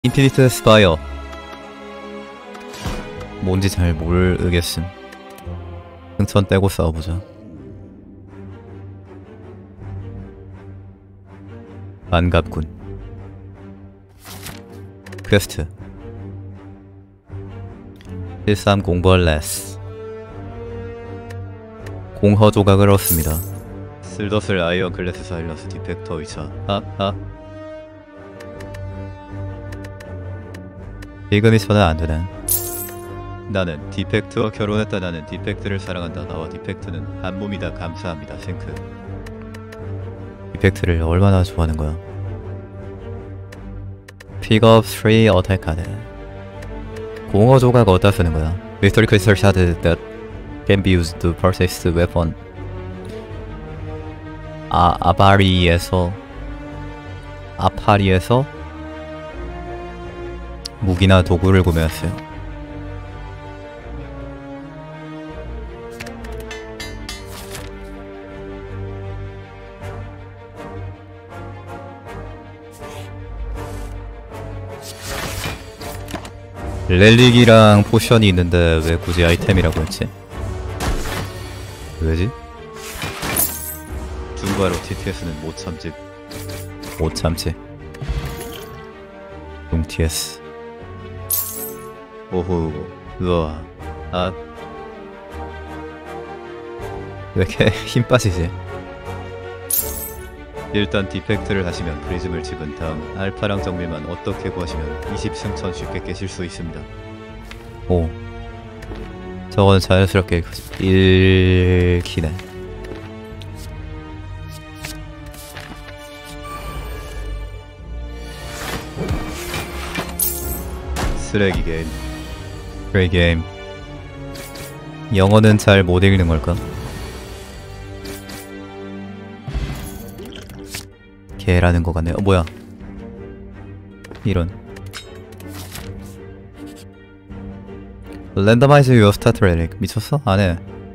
인피니트 스파이어 뭔지 잘 모르겠음. 승천 떼고 싸워보자. 반갑군. 퀘스트 13 공부할 레스. 공허 조각을 얻습니다. 슬더슬 아이언 클래스 사일러스 디펙터 의차. 지금 이 전화 안되네. 나는 디펙트와 결혼했다. 나는 디펙트를 사랑한다. 나와 디펙트는 한 몸이다. 감사합니다. 생크. 디펙트를 얼마나 좋아하는 거야. Pick up 3 attack card. 공허 조각 어디다 쓰는 거야? Mystery crystal shard that can be used to purchase weapon. 아파리에서 무기나 도구를 구매했어요. 렐릭이랑 포션이 있는데 왜 굳이 아이템이라고 했지? 왜지? 중과로 TTS는 못 참지. 중 TS. 오호, 우와, 왜 이렇게 힘 빠지지? 일단 디펙트를 하시면 프리즘을 집은 다음 알파랑 정밀만 어떻게 구하시면 20승천 쉽게 깨실 수 있습니다. 오, 저건 자연스럽게 읽히네. 쓰레기 게임. 영어는 잘 못 읽는 걸까? 개라는 거 같네. 뭐야? 이런. 랜더마이즈 유어 스타트 렐릭. 미쳤어? 안해.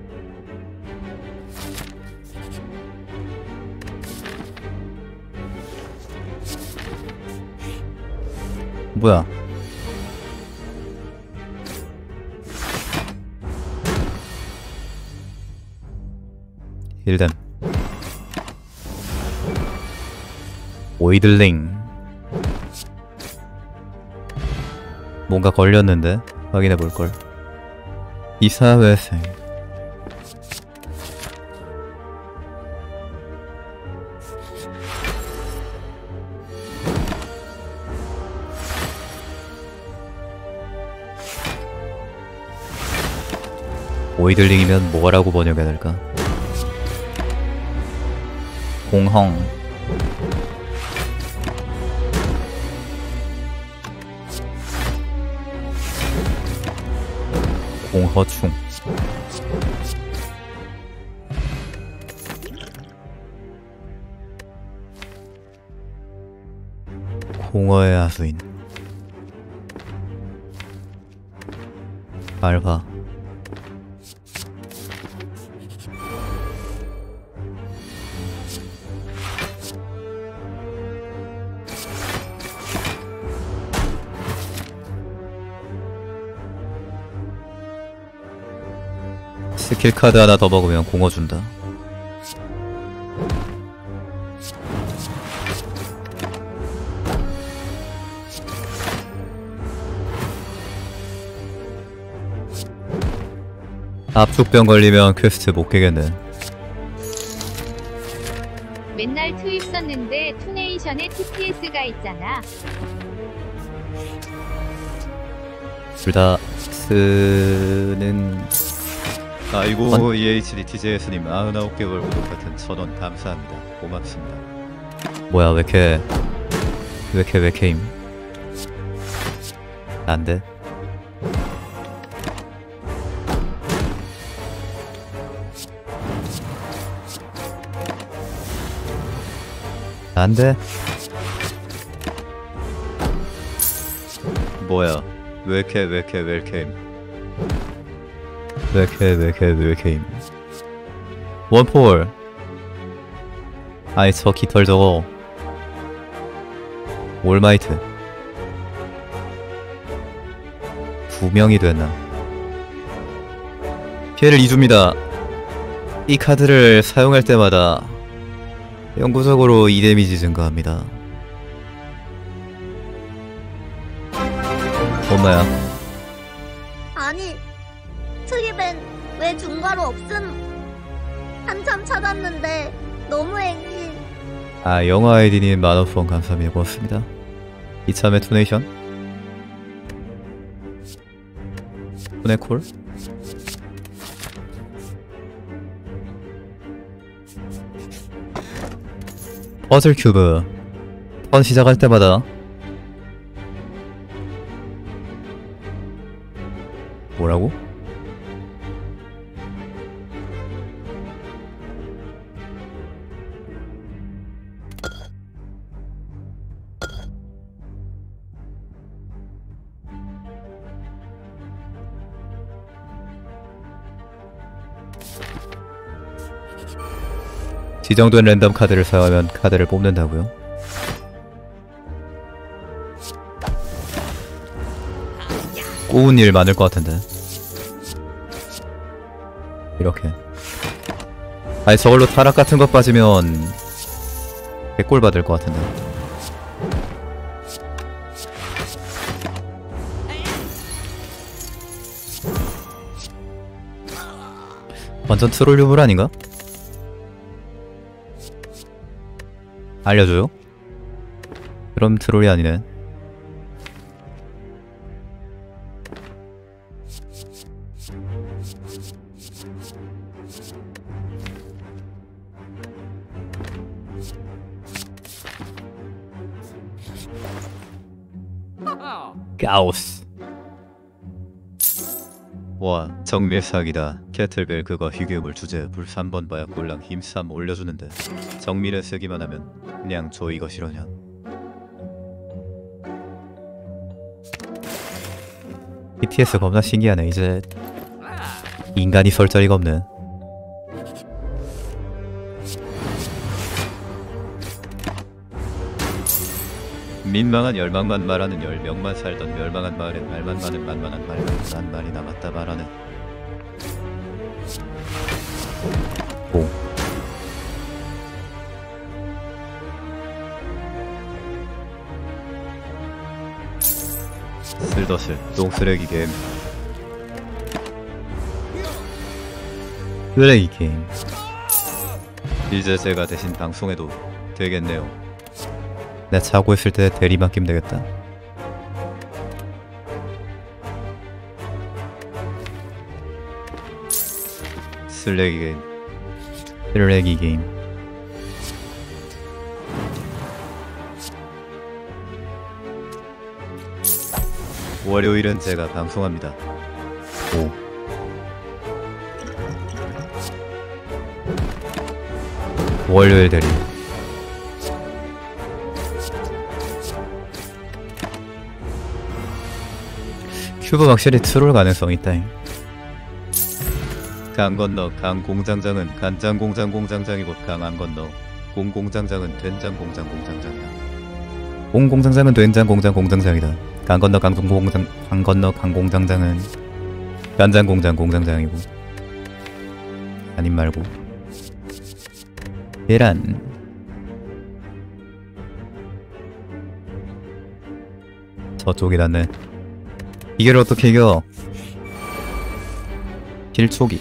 뭐야? 일단 오이들링. 뭔가 걸렸는데 확인해볼걸. 이사회생. 오이들링이면 뭐라고 번역해야 될까? 공헝. 공허충. 공허의 하수인. 알바. 스킬 카드 하나 더 먹으면 공허 준다. 압축병 걸리면 퀘스트 못 깨겠네. 맨날 투입 썼는데 투네이션에 TPS가 있잖아. 둘 다 쓰는. 아이고, EHDTJS님 99개월 구독 같은 1000원 감사합니다. 고맙습니다. 뭐야, 왜 이렇게 힘? 안돼. 안돼. 뭐야, 왜 이렇게 힘? 원폴. 아이 저 깃털 저거 올마이트. 2명이 됐나? 피해를 2줍니다. 이 카드를 사용할 때마다 영구적으로 2 데미지 증가합니다. 엄마야. 아니, 트리벤 왜 중괄호 없음? 한참 찾았는데 너무해. 아, 영화 아이디님 만원폰 감사합니다. 고맙습니다. 이참에 투네이션? 투네콜? 퍼즐 큐브. 턴 시작할 때마다 뭐라고? 지정된 랜덤 카드를 사용하면 카드를 뽑는다고요? 꼬운 일 많을 것 같은데. 이렇게. 아니 저걸로 타락 같은 거 빠지면 개꼴 받을 것 같은데. 완전 트롤 유물 아닌가? 알려줘요? 그럼 트롤이 아니네. 가오스. 와, 정밀 사기다. 캐틀벨 그거 희귀물 주제 불 3번 봐야 꼴랑 힘 3 올려주는데 정밀에 쓰기만 하면 그냥 줘 이거 싫으냐. BTS 겁나 신기하네. 이제 인간이 설 자리가 없네. 민망한 열망만 말하는 10명만 살던 멸망한 마을에 말만 많은 만만한 말만 난 말이 남았다 말하네. 오. 쓸더슬 똥쓰레기 게임. 쓰레기 게임. 이제 제가 대신 방송해도 되겠네요. 내가 자고 있을 때 대리 맡기면 되겠다. 쓰레기 게임. 쓰레기 게임. 월요일은 제가 방송합니다. 오. 월요일 대리. 큐브 확실히 트롤 가능성이 있다잉. 강 건너 강 공장장은 간장 공장 공장장이고 강 안 건너 공 공장장은 된장 공장 공장장이야. 공 공장장은 된장 공장 공장장이다. 강 건너 강 공장 강 건너 강 공장장은 간장 공장 공장장이고. 아님 말고 계란. 저쪽이 낫네. 이걸 어떻게 이겨? 길초기.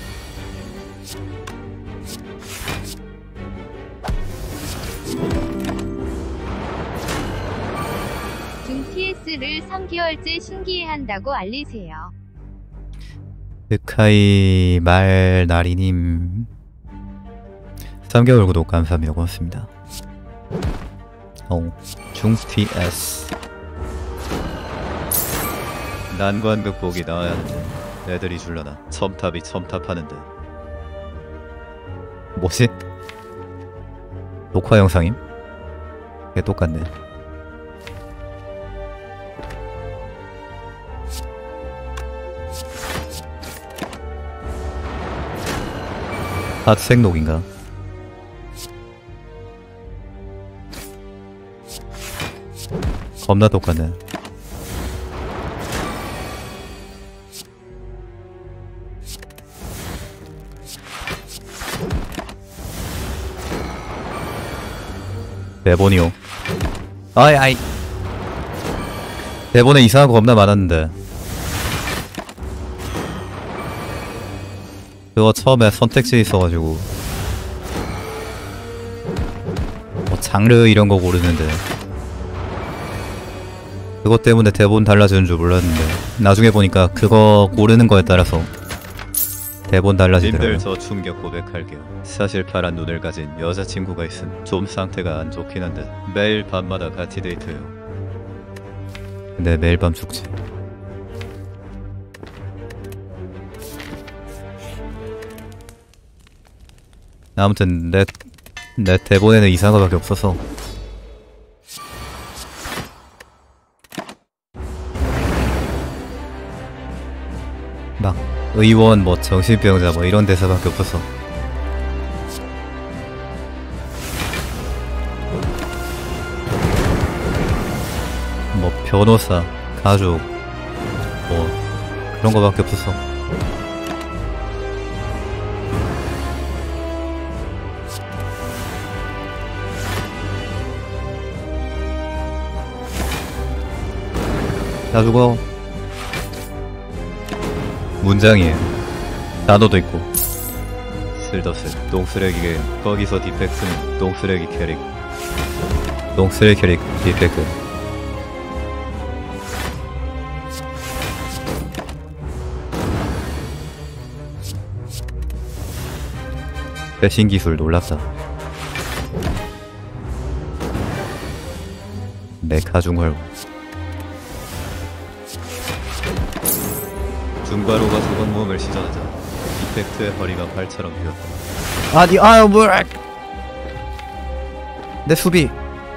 중 TS를 3개월째 신기해한다고 알리세요. 흑하이 말나리님 3개월 구독 감사합니다. 고맙습니다. 중 TS 난관 극복이 나와야 하는데 애들이 줄라나 첨탑이 첨탑하는데. 뭐지? 녹화 영상임? 개 똑같네. 하트색 녹인가? 겁나 똑같네. 대본이요. 아이. 대본에 이상한 거 겁나 많았는데. 그거 처음에 선택지 있어가지고 뭐 장르 이런 거 고르는데 그것 때문에 대본 달라지는 줄 몰랐는데 나중에 보니까 그거 고르는 거에 따라서 대본 달라지더라고요. 님들 저 충격 고백할게요. 사실 파란 눈을 가진 여자친구가 있음. 좀 상태가 안 좋긴 한데 매일 밤마다 같이 데이트해요. 근데 매일 밤 죽지. 아무튼 내 대본에는 이상한 거밖에 없어서 막 의원 뭐 정신병자 뭐 이런 대사밖에 없어서 뭐 변호사, 가족 뭐 그런 거밖에 없어서 다 죽어. 문장이에요. 단어도 있고. 쓸데없음. 똥쓰레기 게임. 거기서 디펙트는 똥쓰레기 캐릭. 똥쓰레기 캐릭 디펙트. 배신 기술 놀랍다. 메카 중활. 중과로가 소방 모험을 시전하자 디펙트의 허리가 활처럼 휘었다. 아니 아유 뭐야. 내 수비.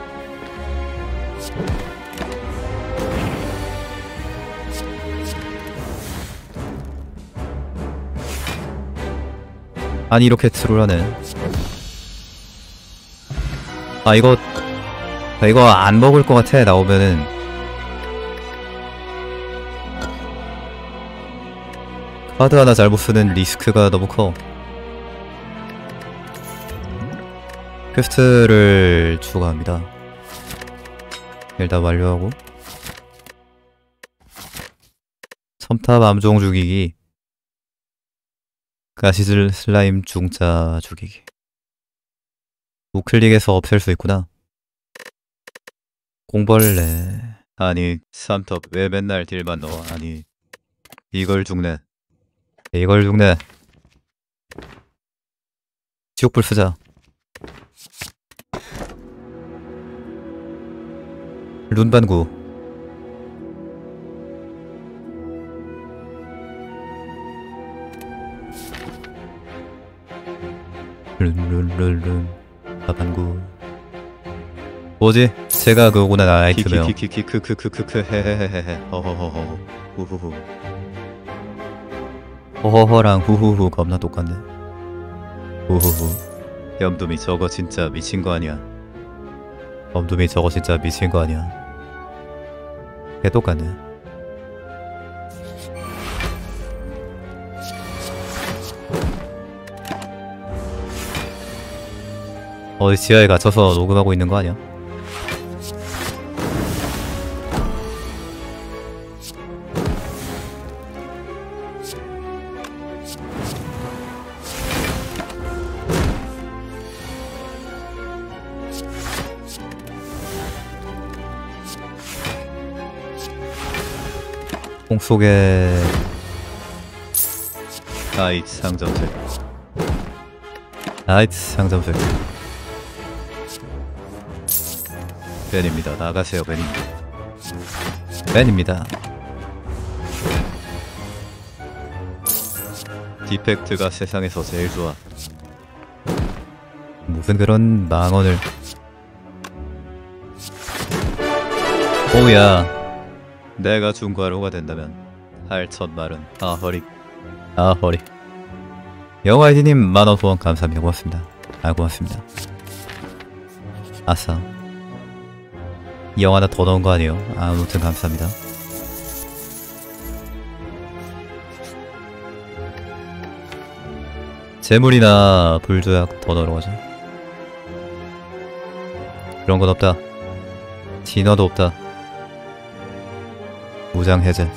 아니 이렇게 트롤하네. 아 이거 안 먹을 것 같아. 나오면은 카드 하나 잘못 쓰는 리스크가 너무 커. 퀘스트를 추가합니다. 일단 완료하고 첨탑 암종 죽이기, 가시질 슬라임 중자 죽이기. 우클릭해서 없앨 수 있구나. 공벌레. 아니 삼톱 왜 맨날 딜만 넣어. 아니 이걸 죽네. 이걸 죽네. 지옥불 쓰자. 룬반구. 룬 바반구. 뭐지? 제가 그 오고 난 아이템이요. 키키키키크크크크크 헤헤헤헤 허허허허 후후후. 호호호랑 후후후 겁나 똑같네. 후후후. 염둠이 저거 진짜 미친 거 아니야. 엄둠이 저거 진짜 미친 거 아니야. 개 똑같네. 어디 지하에 갇혀서 녹음하고 있는 거 아니야? 공 속에 아이 상점색. 나이트 상점색. 벤입니다. 나가세요 벤입니다. 벤입니다. 디펙트가 세상에서 제일 좋아. 무슨 그런 망언을. 오우야. 내가 중과로가 된다면 할 첫 말은 허리. 아 허리. 영화이디님 만원 후원 감사합니다. 고맙습니다. 아 고맙습니다. 아싸. 이 영 하나 더 넣은 거 아니에요? 아무튼 감사합니다. 재물이나 불조약 더 넣으러 가자. 그런 건 없다. 진화도 없다. 무장 해제.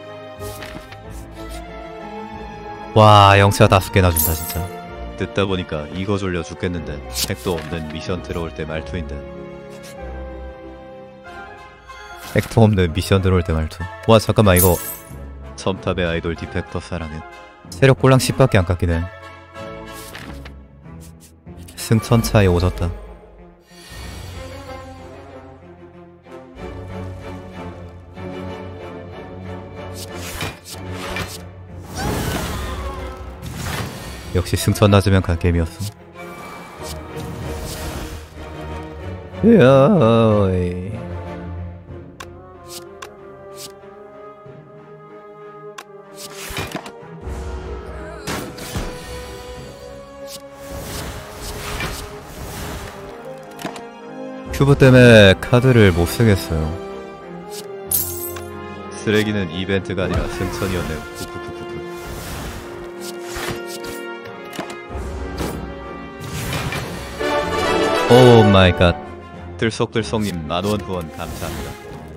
와, 영체가 5개나 준다 진짜. 듣다 보니까 이거 졸려 죽겠는데 핵도 없는 미션 들어올 때 말투인데. 액터 없는 미션 들어올 때 말투. 와, 잠깐만, 이거 첨탑의 아이돌 디펙터 사랑은 체력 꼴랑 10밖에 안 깎이네. 승천 차에 오졌다. 역시 승천 낮으면 간 게임이었어. 야이. 큐브 때문에 카드를 못 쓰겠어요. 쓰레기는 이벤트가 아니라 승천이었네요. 푸푸푸푸푸. 오 마이 갓. 들썩들썩님 만원 후원 감사합니다.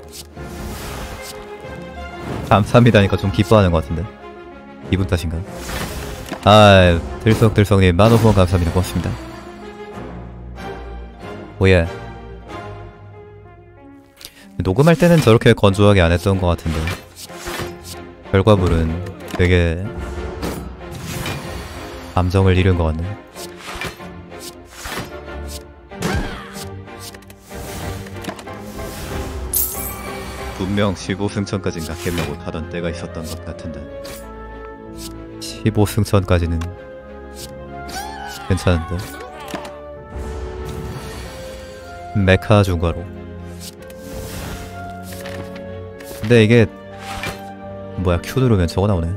감사합니다니까 좀 기뻐하는 것 같은데. 기분 탓인가? 아, 들썩들썩님 만원 후원 감사합니다. 고맙습니다. 오예. 녹음할 때는 저렇게 건조하게 안 했던 것 같은데 결과물은 되게 감정을 잃은 것 같네. 분명 15승천까진 깎이려고 하던 때가 있었던 것 같은데 15승천까지는 괜찮은데. 메카 중과로. 근데 이게 뭐야, Q 누르면 저거 나오네.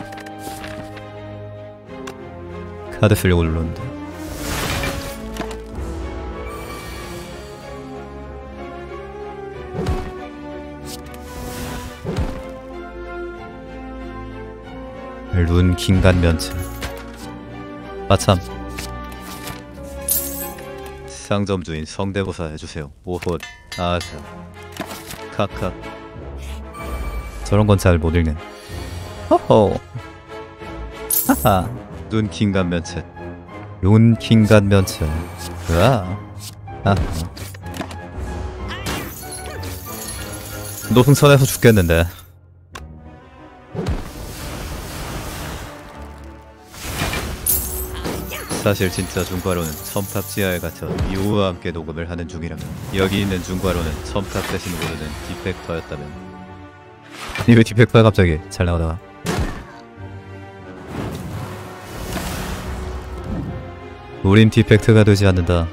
카드 쓰려고 눌렀는데. 룬 긴간 면체. 아참. 상점 주인 성대모사 해주세요. 오호 아자 카카. 저런 건 잘 못 읽네. 허허. 하하. 눈 긴간 면체. 룬 긴간 면체. 으아. 아하. 노승천에서 죽겠는데. 사실 진짜 중과로는 첨탑 지하에 갇혀 이우와 함께 녹음을 하는 중이라면 여기 있는 중과로는 첨탑 대신 오르는 디펙터였다면 아니 왜 디펙터야 갑자기 잘 나오다가. 우린 디펙트가 되지 않는다.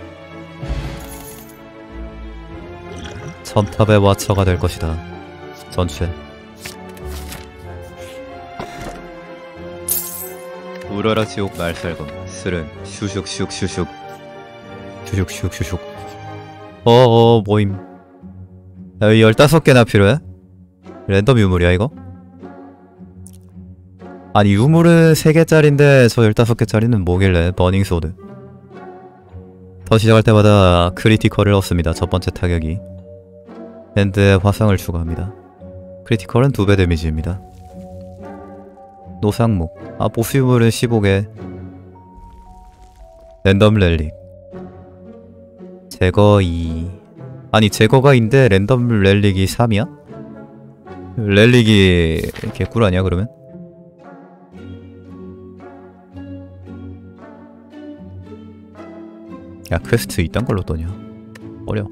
첨탑의 와처가 될 것이다. 전체. 우러라 지옥 말살검 쓸은 슈슉슉슉슉 슈슉슉슉슉. 어어 모임. 여기 15개나 필요해? 랜덤 유물이야 이거? 아니 유물은 3개짜린데 저 15개짜리는 뭐길래. 버닝소드. 더 시작할 때마다 크리티컬을 얻습니다. 첫 번째 타격이. 밴드에 화상을 추가합니다. 크리티컬은 2배 데미지입니다. 노상목. 아 보스 유물은 15개. 랜덤 렐릭. 제거 2. 아니 제거가 2인데 랜덤 렐릭이 3이야? 렐릭이 개꿀 아니야 그러면? 야 퀘스트 이딴 걸로 떠냐? 어려.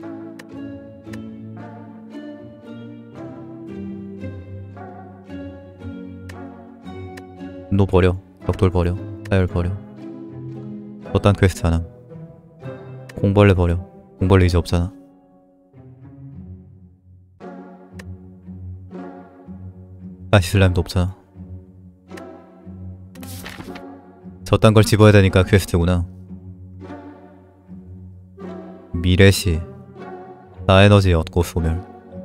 너 버려. 벽돌 버려. 사열 버려. 어떤 퀘스트 하나. 공벌레 버려. 공벌레 이제 없잖아. 다시 슬라임도 없잖아. 저딴 걸 집어야 되니까 퀘스트구나. 미래시. 나에너지 얻고 소멸.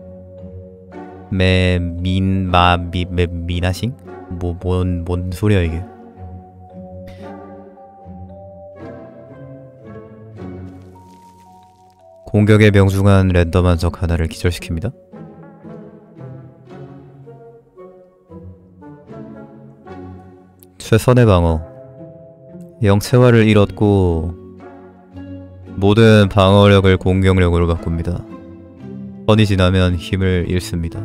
미나싱? 뭔 소리야 이게. 공격에 명중한 랜덤한 적 하나를 기절시킵니다. 최선의 방어. 영체화를 잃었고 모든 방어력을 공격력으로 바꿉니다. 턴이 지나면 힘을 잃습니다.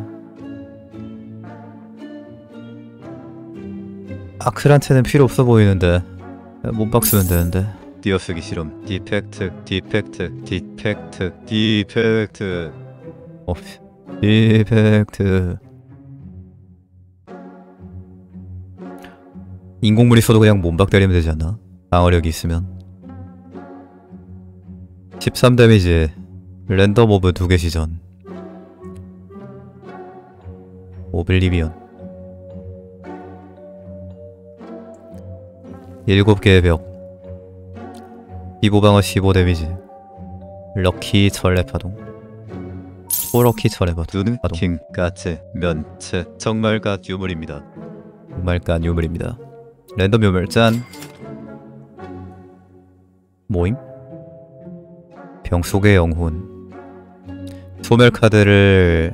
아크한테는 필요 없어 보이는데 몸박 쓰면 되는데. 띄어쓰기 실험. 디펙트, 디펙트, 디펙트, 디펙트. 디펙트. 인공물이 써도 그냥 몸박 때리면 되지 않나? 방어력이 있으면. 13 데미지. 랜덤 오브 2개 시전. 오블리비언. 7개의 벽. 15방어 15 데미지. 럭키 철레 파동. 초럭키 철레 파동. 누누킹, 까체, 면체, 정말갓 유물입니다. 정말간 유물입니다. 랜덤 유물 짠. 모임? 병 속의 영혼. 소멸 카드를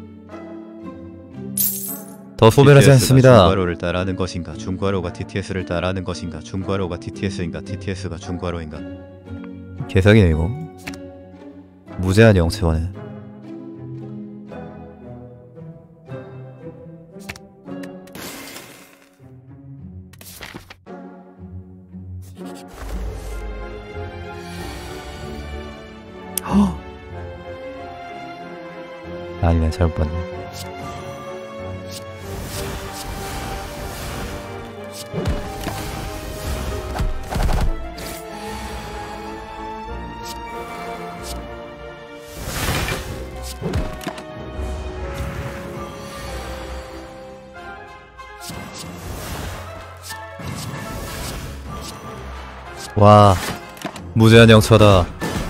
더 소멸하지 TTS가 않습니다. 중괄호를 따라하는 것인가? 중괄호가 TTS를 따라하는 것인가? 중괄호가 TTS인가? TTS가 중괄호인가? 개사기네 이거. 무제한 영체화네. 아니네, 잘못 봤네. 와, 무제한 영차다.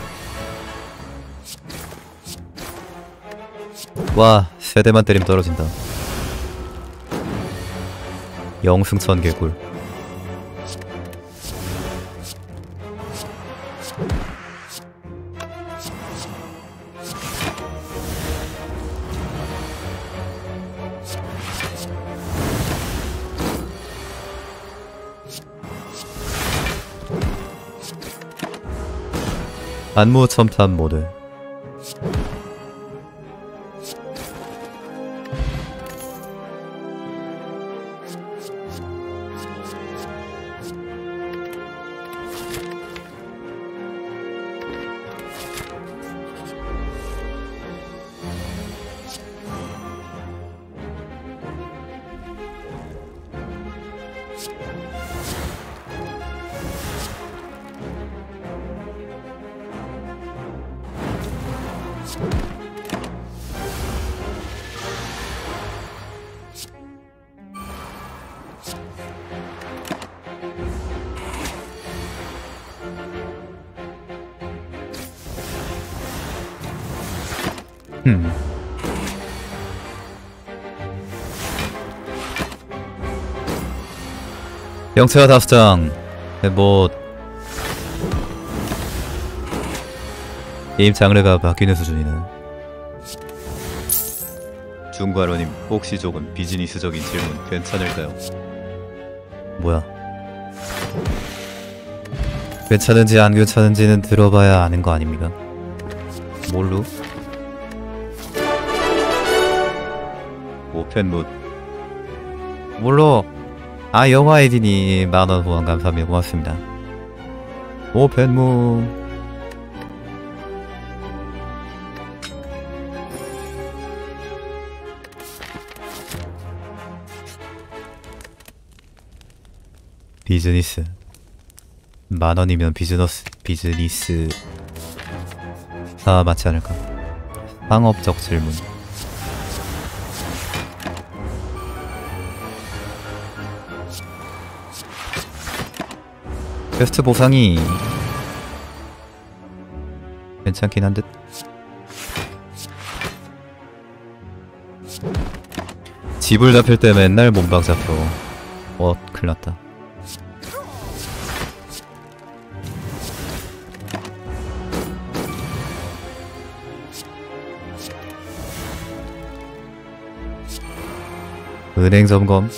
와, 세대만 때리면 떨어진다. 영승천 개꿀. 안무 첨탑 모드. 영체화 5장. 뭐 게임 장르가 바뀌는 수준이네. 중괄호님, 혹시 조금 비즈니스적인 질문 괜찮을까요? 뭐야? 괜찮은지 안 괜찮은지는 들어봐야 아는 거 아닙니까? 뭘로? 오펜무 뭘로? 아, 영화 에디니 만원 후원 감사합니다. 고맙습니다. 오펜무. 비즈니스. 만원이면 비즈니스. 아, 맞지 않을까? 상업적 질문. 퀘스트 보상이 괜찮긴 한 듯. 집을 잡힐 때 맨날 몸박 잡혀. 큰일났다. 은행 점검.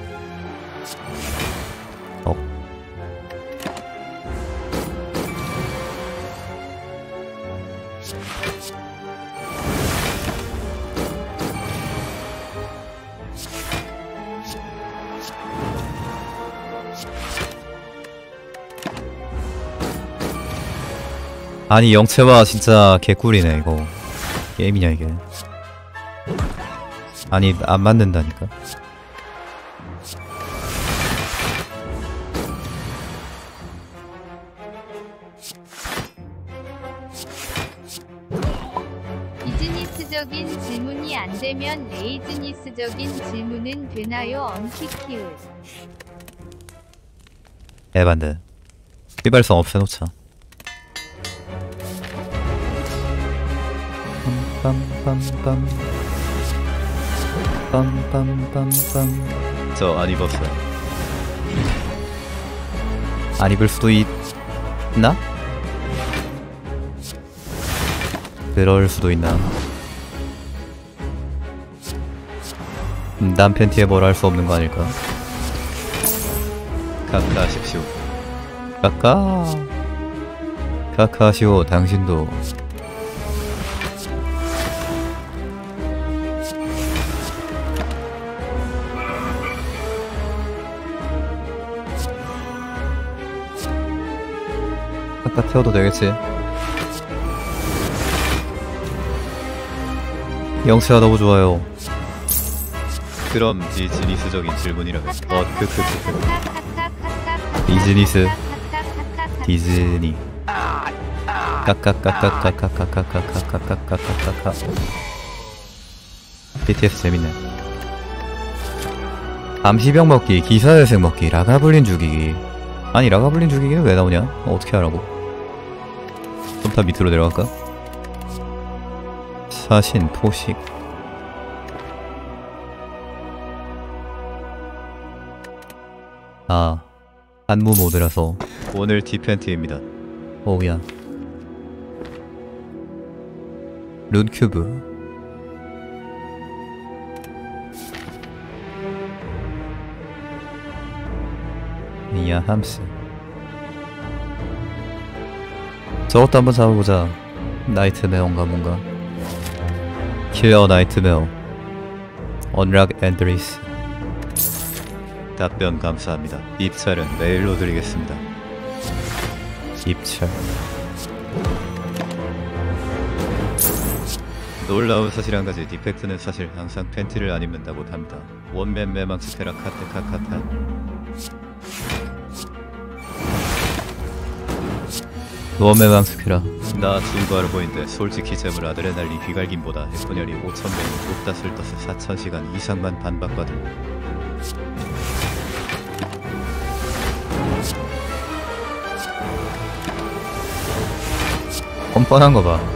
아니 영채화 진짜 개꿀이네 이거. 게임이냐 이게. 아니 안 맞는다니까. 비즈니스적인 질문이 안 되면 레이즈니스적인 질문은 되나요? 언키키을. 에반데. 휘발성 없애놓자. 빰빰빰빰. 빰빰빰빰. 저 안 입었어요. 안 입을 수도 있나? 그럴 수도 있나? 남 팬티에 뭘 할 수 없는 거 아닐까? 카카하십시오. 카카시오 당신도. 카카 태워도 되겠지? 영채가 너무 좋아요. 그럼 비즈니스적인 질문이라면 비즈니스 디즈니 까까까까까까까까까까까까까까까까. BTS 재밌네. 암시병 먹기, 기사회생 먹기, 라가블린 죽이기. 아니 라가블린 죽이기는 왜 나오냐? 어떻게 하라고? 좀 더 밑으로 내려갈까? 사신, 포식. 아, 안무 모드라서. 오늘 티팬티입니다. 오우야. 룬큐브. 미야 함스. 저것도 한번 잡아보자. 나이트메어인가 뭔가. 킬러 나이트메어. 언락 앤드리스. 답변 감사합니다. 입찰은 메일로 드리겠습니다. 입찰. 놀라운 사실 한 가지. 디펙트는 사실 항상 팬티를 안 입는다고 합니다. 원맨 매망치 테라 카테카카타. 노원매방 스피라. 나 중과로 보인데 솔직히 재물 아드레날린 귀갈김보다 해분열이 5,000배로 높다 쓸떠스 4,000시간 이상만 반박받은. 뻔뻔한 거 봐.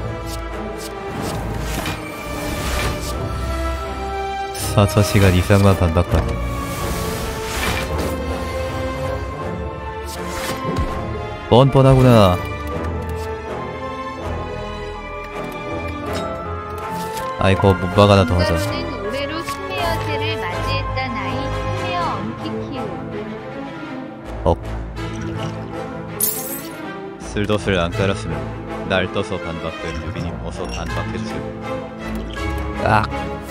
4,000시간 이상만 반박받은. 뻔뻔하구나. 아이고 몸박 하나 더 하자. 는 올해로 스페어세를 맞이했다. 나이 스페어 언키키을. 쓸덧을 안 깔았으면 날 떠서 반박된 유빈이 어서 반박해주세요. 악.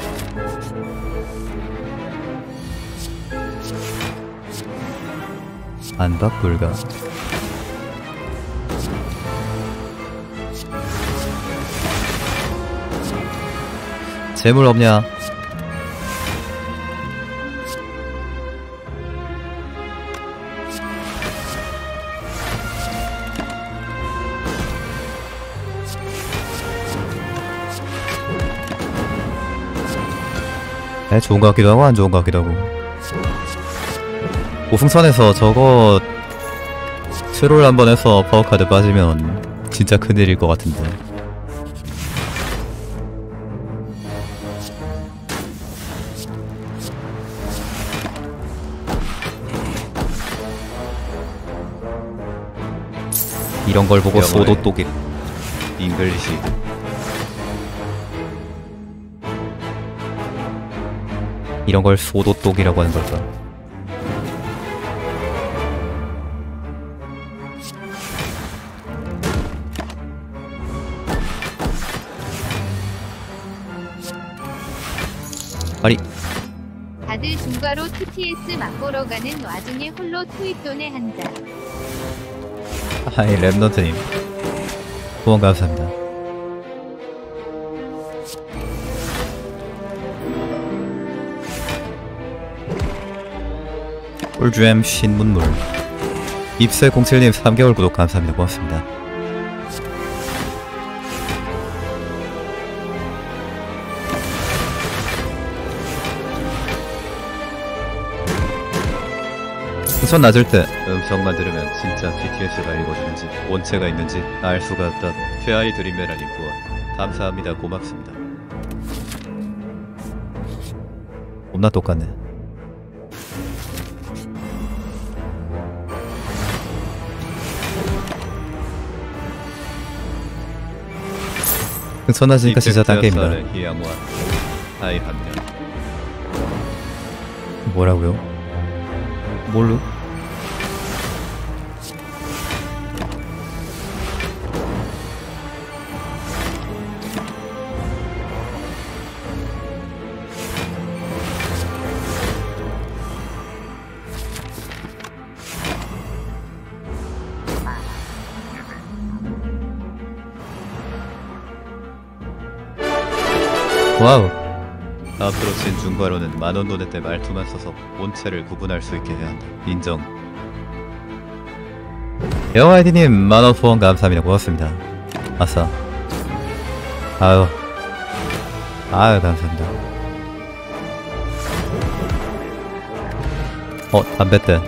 반박 불가. 재물 없냐? 에, 좋은 것 같기도 하고 안 좋은 것 같기도 하고. 오승선에서 저거 트롤 한번 해서 파워카드 빠지면 진짜 큰일일 것 같은데. 이런 걸 보고 소도 또기. 잉글리시. 이런 걸 소도독이라고 하는 걸까? 아니 다들 중과로 TTS 맛보러 가는 와중에 홀로 트윗돈에 한자. 하이 랩넌트님 후원 감사합니다. 꿀주엠 신문물 입새07님 3개월 구독 감사합니다. 고맙습니다. 우선 낮을 때 음성만 들으면 진짜 BTS가 읽어주는지 원체가 있는지 알 수가 없다. 최아이 드림메라님 후원 감사합니다. 고맙습니다. 겁나 똑같네. 선하지니까 진짜 딴 게임이다. 뭐라고요? 뭘로? 와우. 앞으로 진중과로는 만원 돈에 때 말투만 써서 본체를 구분할 수 있게 해야 한다. 인정. 영아이디님 만원 후원 감사합니다. 고맙습니다. 아싸. 아유 감사합니다. 담뱃대.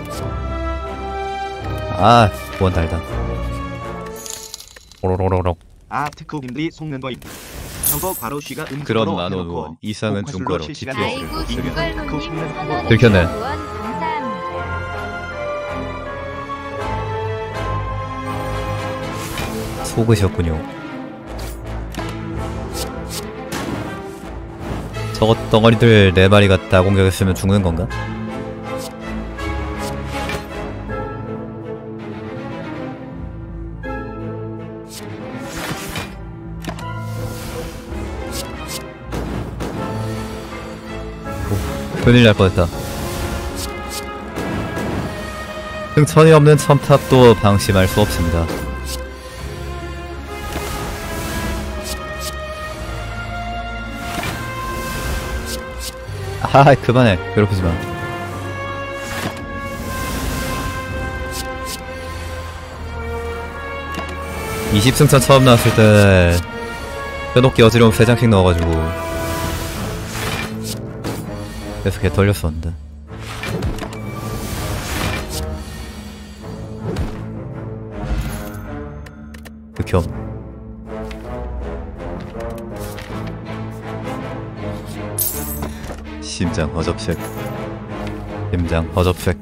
후원 달다. 오로로로록. 특허님들이 속는 거임. 저거 바로 쉬가 그런 만원 후원 이상은 중과로 아이고 중괄로님 선언 들켰네. 후원 감사합니다. 속으셨군요. 저거 덩어리들 4마리가 다 공격했으면 죽는 건가? 큰일 날 뻔했다. 승천이 없는 첨탑도 방심할 수 없습니다. 그만해. 괴롭히지 마. (20승천) 처음 나왔을 때 뼈놓기 어지러움 3장씩 넣어가지고 그래서 개 털렸었는데. 극혐. 심장 허접색. 심장 허접색.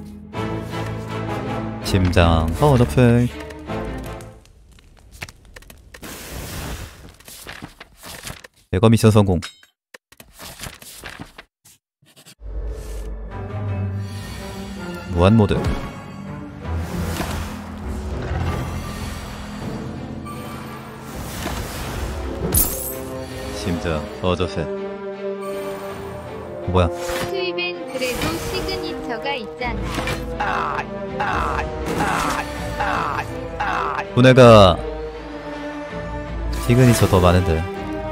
심장 허접색. 대거 미션 성공. 무한 모드. 심장 허접색. 뭐야? 트위벤 그래도 시그니처가 있잖아. 분해가 시그니처 더 많은데.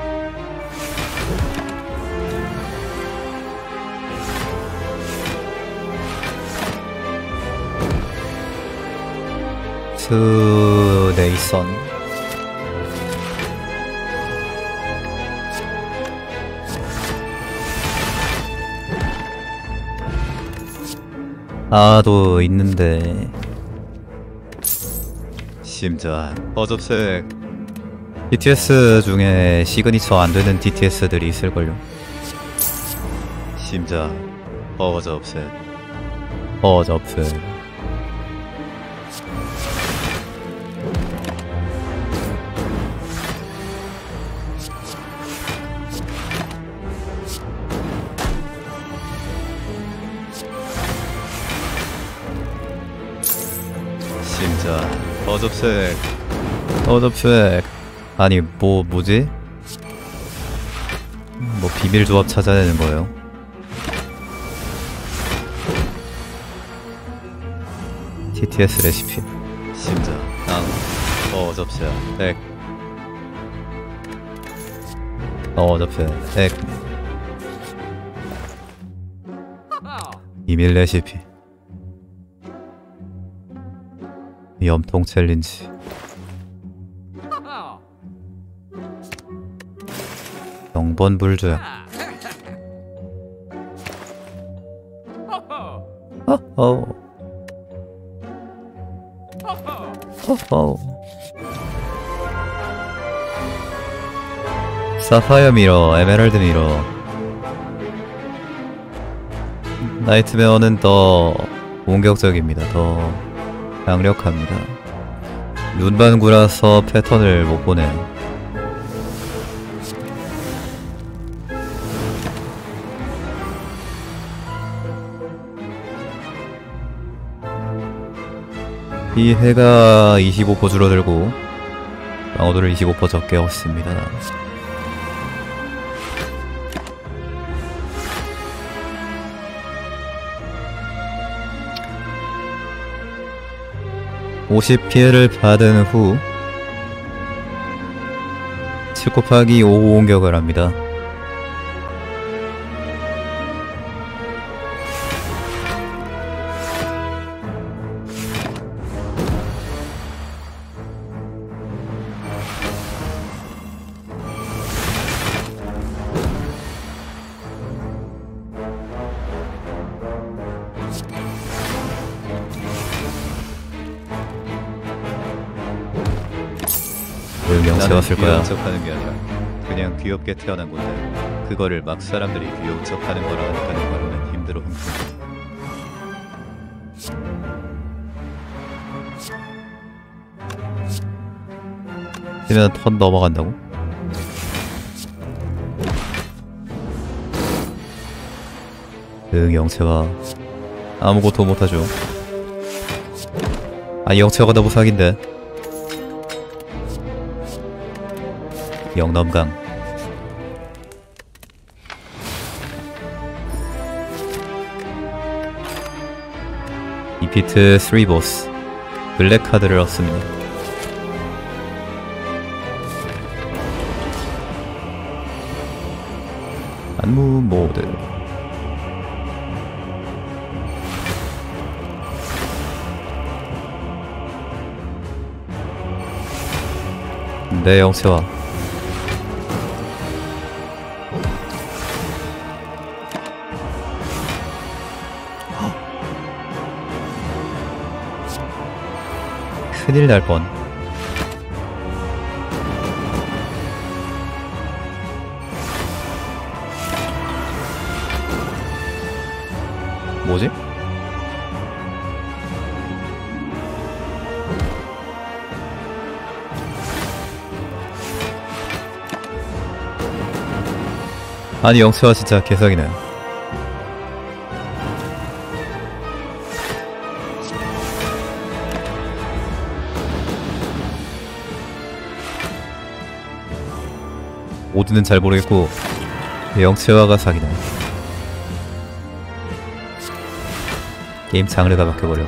스네이선. 도 있는데. 심장 허접색. DTS 중에 시그니처 안 되는 DTS들이 있을걸요. 심장 허접색. 허접색. 심자 어접색. 어접색. 아니 뭐지? 뭐 비밀 조합 찾아내는 거예요? TTS 레시피. 심자 땅 어접색 액. 어접색. 액. 비밀 레시피. 염통 챌린지. 영번 불조약. 허허. 허허. 사파이어 미러, 에메랄드 미러. 나이트메어는 더 공격적입니다. 더 강력합니다. 눈반구라서 패턴을 못 보네요. 피해가 25% 줄어들고 방어도를 25% 적게 얻습니다. (50) 피해를 받은 후 7 곱하기 5 공격을 합니다. 영세가 쓸 거야. 귀여운 척하는 게 아니라 그냥 귀엽게 태어난 건데 그거를 막 사람들이 귀여운 척하는 거라 하니까 눈가로는 힘들어 흥분. 그러면 턴 넘어간다고? 영채가 아무것도 못하죠. 아, 영채가 너무 사기인데. 영넘강. 이피트 3보스 블랙 카드를 얻습니다. 안무 모드. 내 영채와 큰일 날 뻔. 뭐지? 아니 영채와 진짜 개사기네. 모두는 잘 모르겠고 영채화가 사기네. 게임 장르가 바뀌어버려.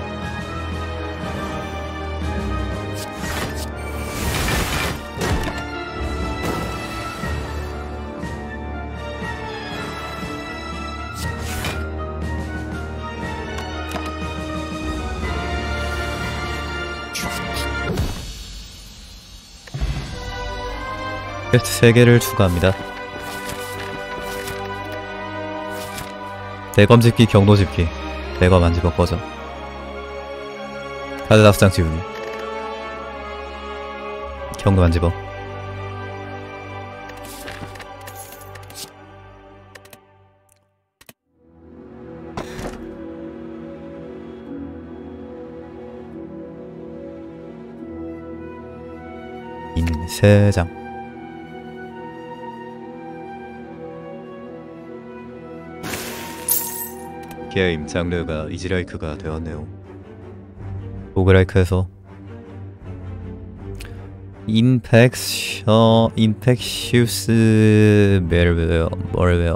퀘스트 3개를 추가합니다. 대검 집기, 경로 집기. 대검 안 집어 꺼져. 카드 5장 지우기. 경로 안 집어. 인 3장. 게임 장르가 이지라이크가 되었네요. 로그라이크에서 인펙시우스 멀웨어.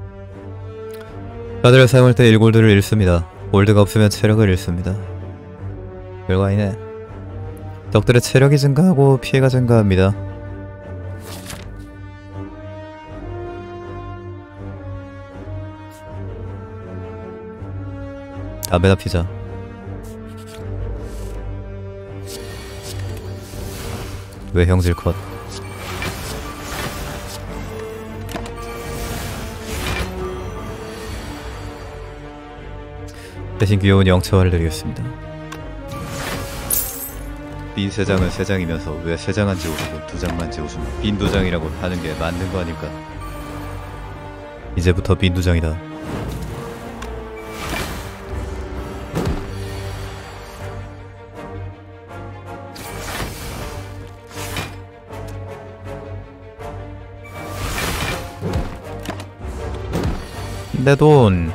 카드를 사용할 때 1골드를 잃습니다. 골드가 없으면 체력을 잃습니다. 별거 아니네. 적들의 체력이 증가하고 피해가 증가합니다. 담배나 피자. 외형질 컷. 대신 귀여운 영처화를 드리겠습니다. 빈 3장은 3장이면서 왜 3장만 지워주고 2장만 지워주면 빈 2장이라고 하는 게 맞는 거 아닐까? 이제부터 빈 2장이다. 내 돈.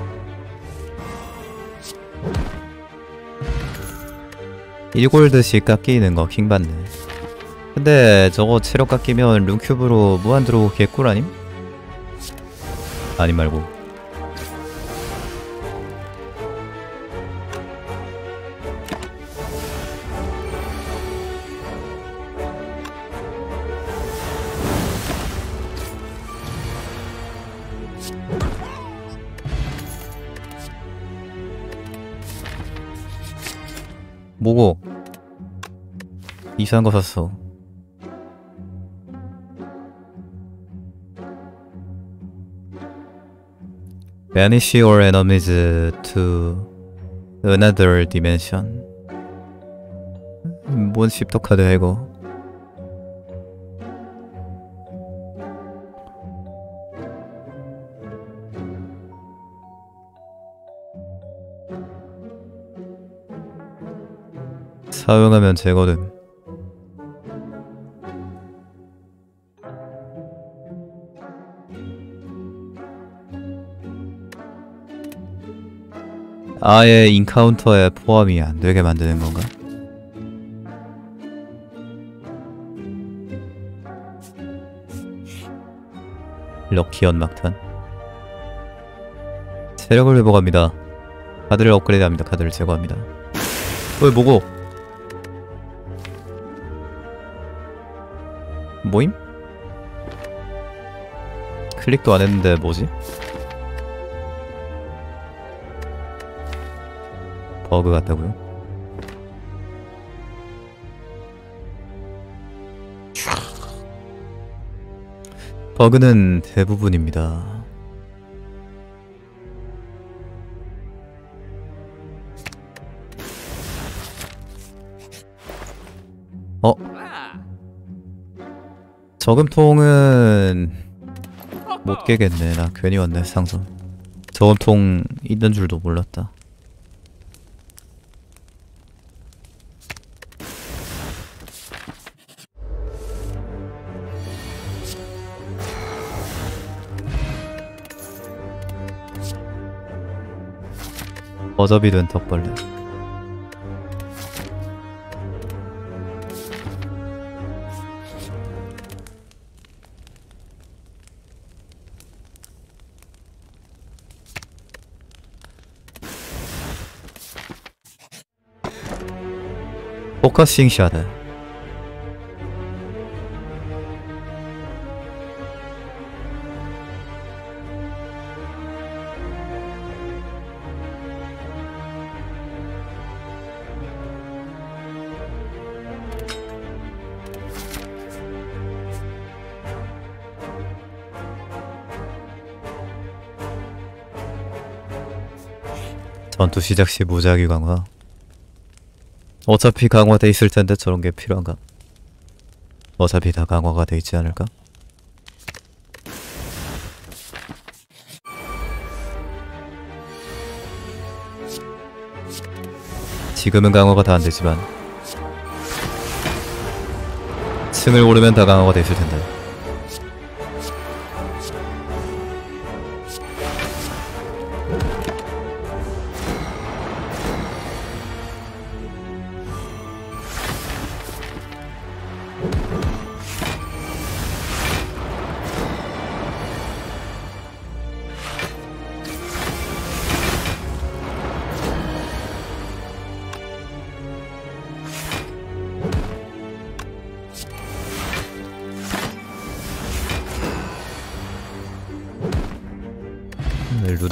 (1골드씩) 깎이는 거 킹받네. 근데 저거 체력 깎이면 룬큐브로 무한드로 개꿀 아님? 아님 말고 뭐고? 이상한 거 샀어. Banish your enemies to another dimension. 뭔 십덕카드야 이거. 사용하면 제거됨. 아예 인카운터에 포함이 안 되게 만드는 건가? 럭키 연막탄. 체력을 회복합니다. 카드를 업그레이드합니다. 카드를 제거합니다. 뭐고? 뭐임? 클릭도 안 했는데 뭐지? 버그 같다고요? 버그는 대부분입니다. 저금통은 못 깨겠네. 나 괜히 왔네. 상점. 저금통 있는 줄도 몰랐다. 어접이 된 턱벌레. 포커싱 샷. 전투 시작 시 무작위 강화. 어차피 강화돼 있을 텐데 저런 게 필요한가? 어차피 다 강화가 돼 있지 않을까? 지금은 강화가 다 안 되지만 층을 오르면 다 강화가 돼 있을 텐데.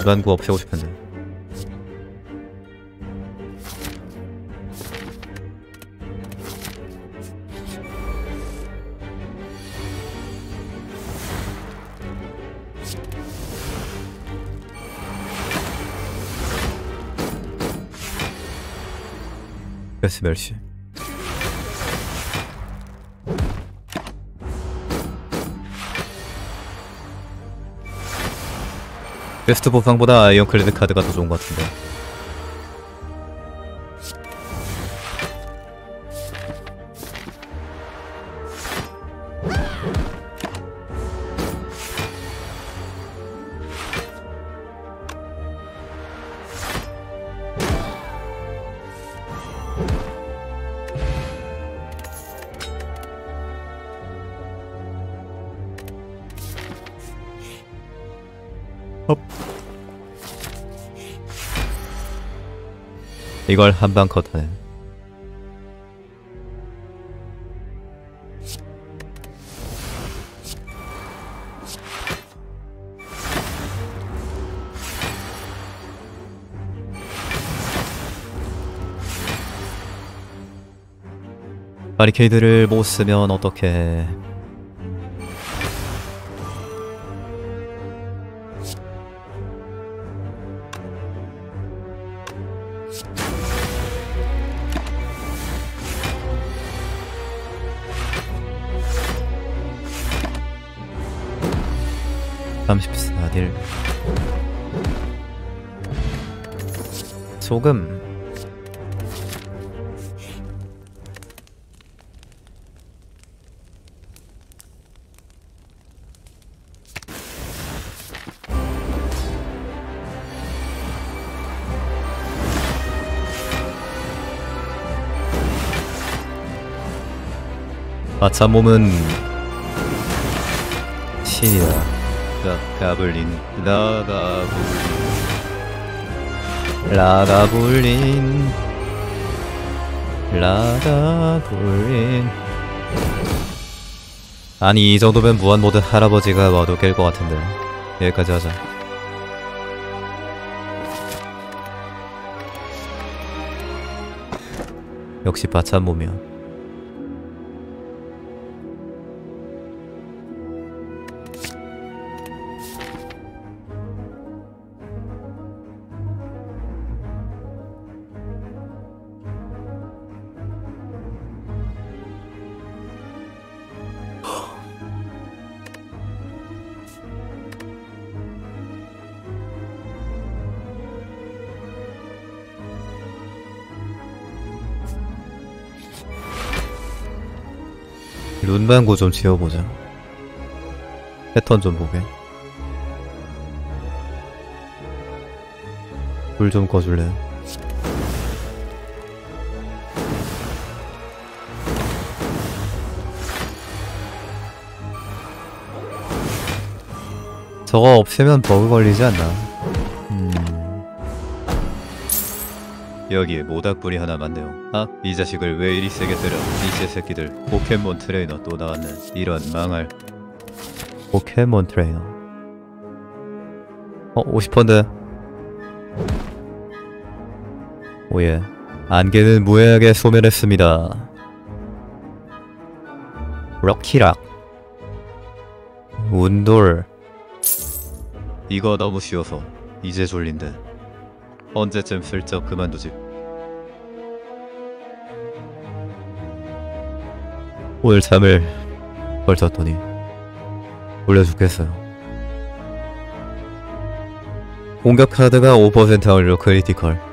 문반구 없애고 싶은데. 베스 멸시. 베스트 보상보다 아이언 클레드 카드가 더 좋은 것 같은데. 이걸 한방 컷하네. 바리케이드를 못 쓰면 어떡해. (34딜) 소금. 마참 몸은 신이다. 라가블린 라가블린. 아니 이 정도면 무한모드 할아버지가 와도 깰 것 같은데. 여기까지 하자. 역시 바참 몸이야. 룬반고 좀 지어보자. 패턴 좀 보게. 불 좀 꺼줄래? 저거 없애면 버그 걸리지 않나? 여기에 모닥불이 하나 많네요. 아, 이 자식을 왜 이리 세게 때려. 이제 새끼들. 포켓몬 트레이너 또 나왔네. 이런 망할. 포켓몬 트레이너. 50%인데. 오예. 안개는 무해하게 소멸했습니다. 럭키락. 운돌. 이거 너무 쉬워서 이제 졸린데. 언제쯤 슬쩍 그만두지. 오늘 잠을 걸쳤더니 졸려 죽겠어요. 공격 카드가 5% 확률로 크리티컬.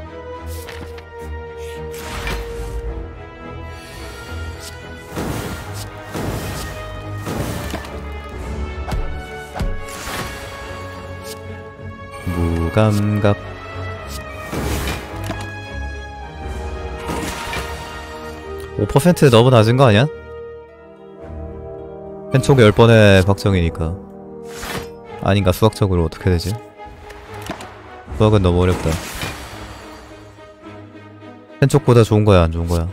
무감각. (5% 너무 낮은 거 아니야? 펜촉 10번에 확정이니까. 아닌가? 수학적으로 어떻게 되지? 수학은 너무 어렵다. 펜촉보다 좋은 거야 안 좋은 거야?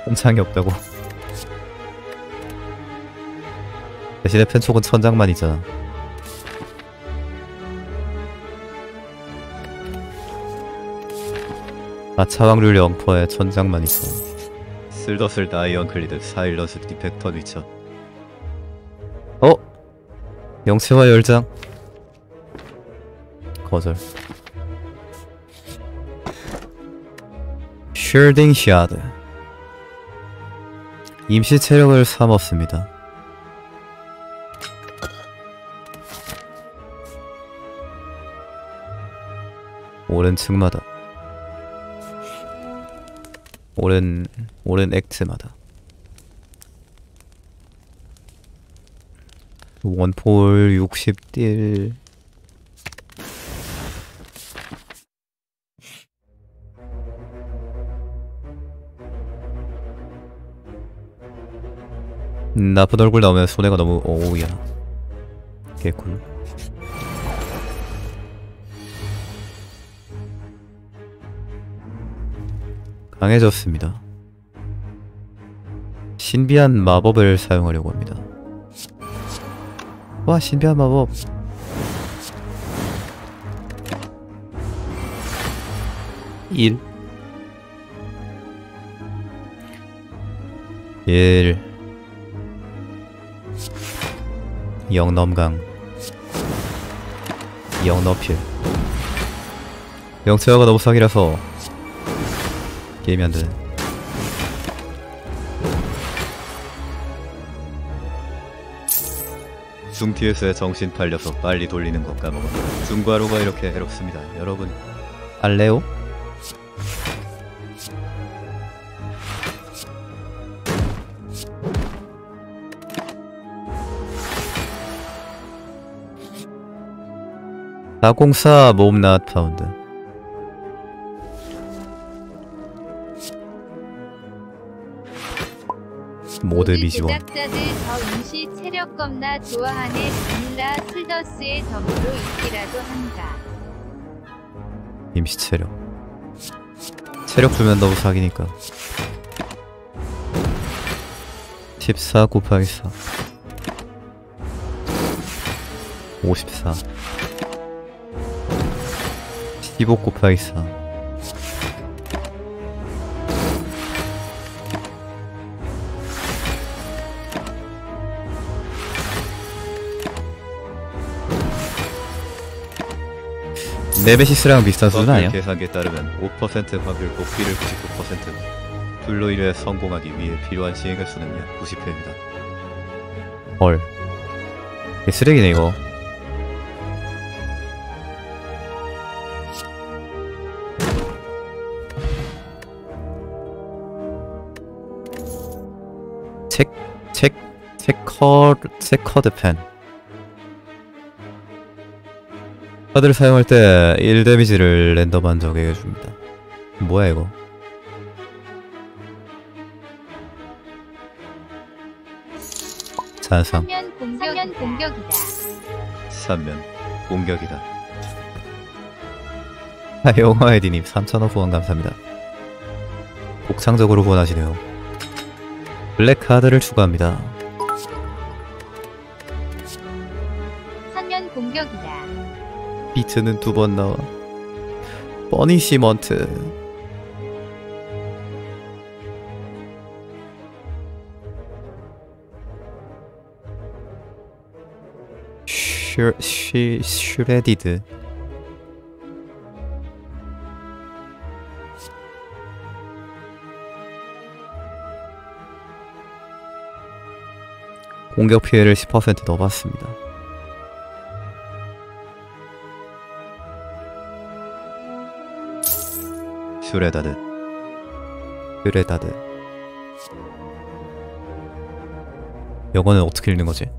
천장이 없다고. 대신에 펜촉은 천장만 있잖아. 마차왕률 영퍼에 천장만 있어. 쓸더쓸다 아이언클리드 사일러스 디펙터 위쳐. 어? 영체화 열장. 거절. 쉴딩 샤드. 임시 체력을 삼았습니다. 오른측마다 오른 액트마다 원폴 60딜. 나쁜 얼굴 나오면 손해가 너무 오우야. 개꿀. 강해졌습니다. 신비한 마법을 사용하려고 합니다. 와, 신비한 마법. 일 영넘강 영너필. 영체화가 너무 사기라서 게임이 안되네. 중TS에 정신 팔려서 빨리 돌리는 것 까먹어. 중과로가 이렇게 해롭습니다. 여러분. 알레오? (404) 모험 낫 파운드. 모드 미지원. 제작자들 저 임시 체력 겁나 좋아하네. 바닐라 슬더스의 덤으로 있기라도 한가. 임시 체력. 체력 주면 너무 사기니까. 14 곱하기 4 54 15 곱하기 4 네메시스랑 비슷한 수준 아니야? 계산기에 따르면 5% 확률 높이를 99%, 둘로 인해 성공하기 위해 필요한 시행의 수는 약 90회입니다. 헐. 이게 쓰레기네 이거. 체커드 펜. 카드를 사용할 때 1 데미지를 랜덤한 적에게 줍니다. 뭐야 이거? 잔상. 3면 공격이다. 3면 공격이다. 영화 아이디님 3,000원 후원 감사합니다. 복창적으로 후원하시네요. 블랙 카드를 추가합니다. 3면 공격이다. 비트는 2번 나와. 버니시먼트. 슈레디드. 공격 피해를 10% 넣어봤습니다. 슈레다드. 영어는 어떻게 읽는 거지?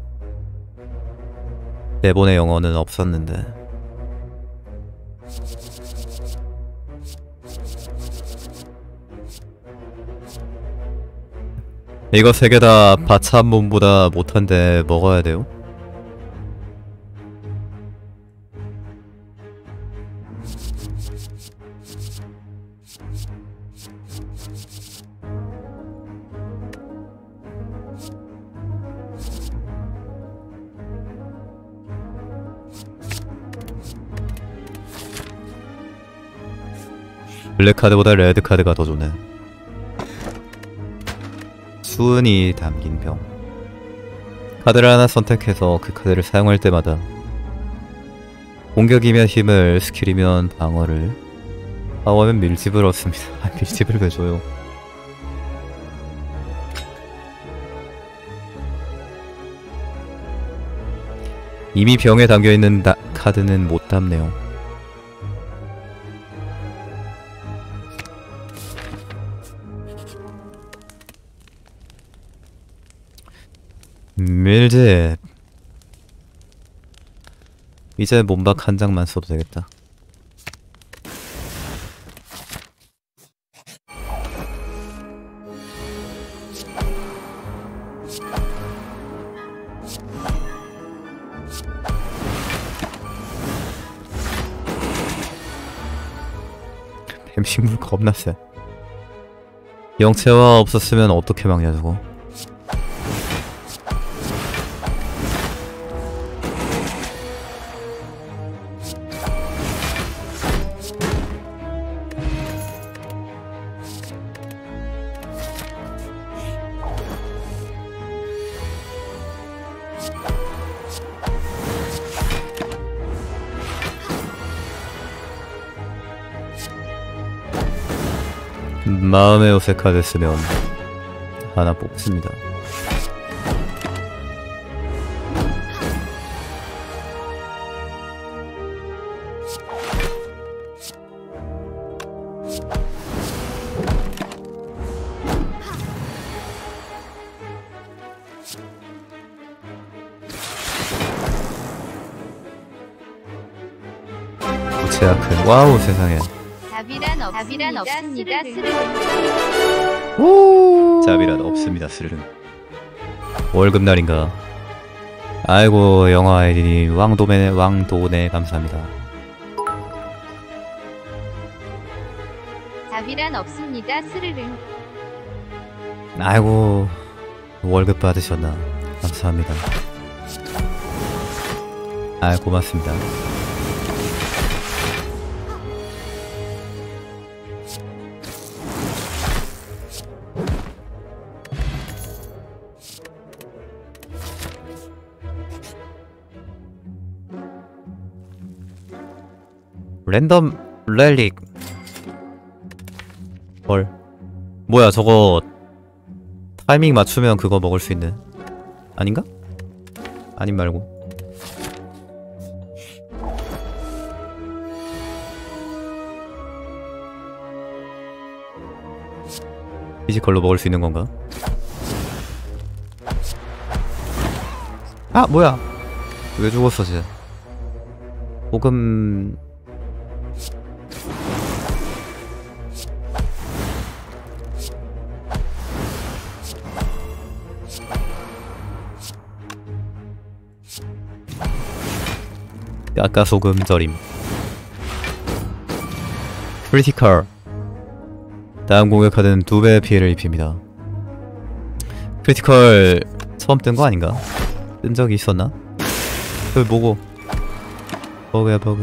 대본의 영어는 없었는데. 이거 3개 다 바참몸보다 못한데 먹어야 돼요? 블랙카드보다 레드카드가 더 좋네. 수은이 담긴 병. 카드를 하나 선택해서 그 카드를 사용할 때마다 공격이면 힘을, 스킬이면 방어를, 파워면 밀집을 얻습니다. 아, 밀집을 왜 줘요? 이미 병에 담겨있는 카드는 못 담네요. 밀집. 이제 몸박 한 장만 써도 되겠다. 뱀식물 겁나 세. 영체화 없었으면 어떻게 막냐 저거. 마음의 요새 카드 쓰면 하나 뽑습니다. 제약은 와우 세상에. 자비란 없습니다. 스르륵. 자비란 없습니다. 스르륵. 월급날인가. 아이고 영화 아이디님 왕도네 감사합니다. 자비란 없습니다. 스르륵. 아이고 월급 받으셨나. 감사합니다. 아 고맙습니다. 랜덤 렐릭. 헐 뭐야 저거 타이밍 맞추면 그거 먹을 수 있는 아닌가? 아님 말고 피지컬로 먹을 수 있는 건가? 아 뭐야 왜 죽었어 쟤. 조금 아까 소금 절임. 크리티컬. 다음 공격 카드는 2배 피해를 입힙니다. 크리티컬 처음 뜬 거 아닌가? 뜬 적이 있었나? 그 뭐고? 버그야 버그.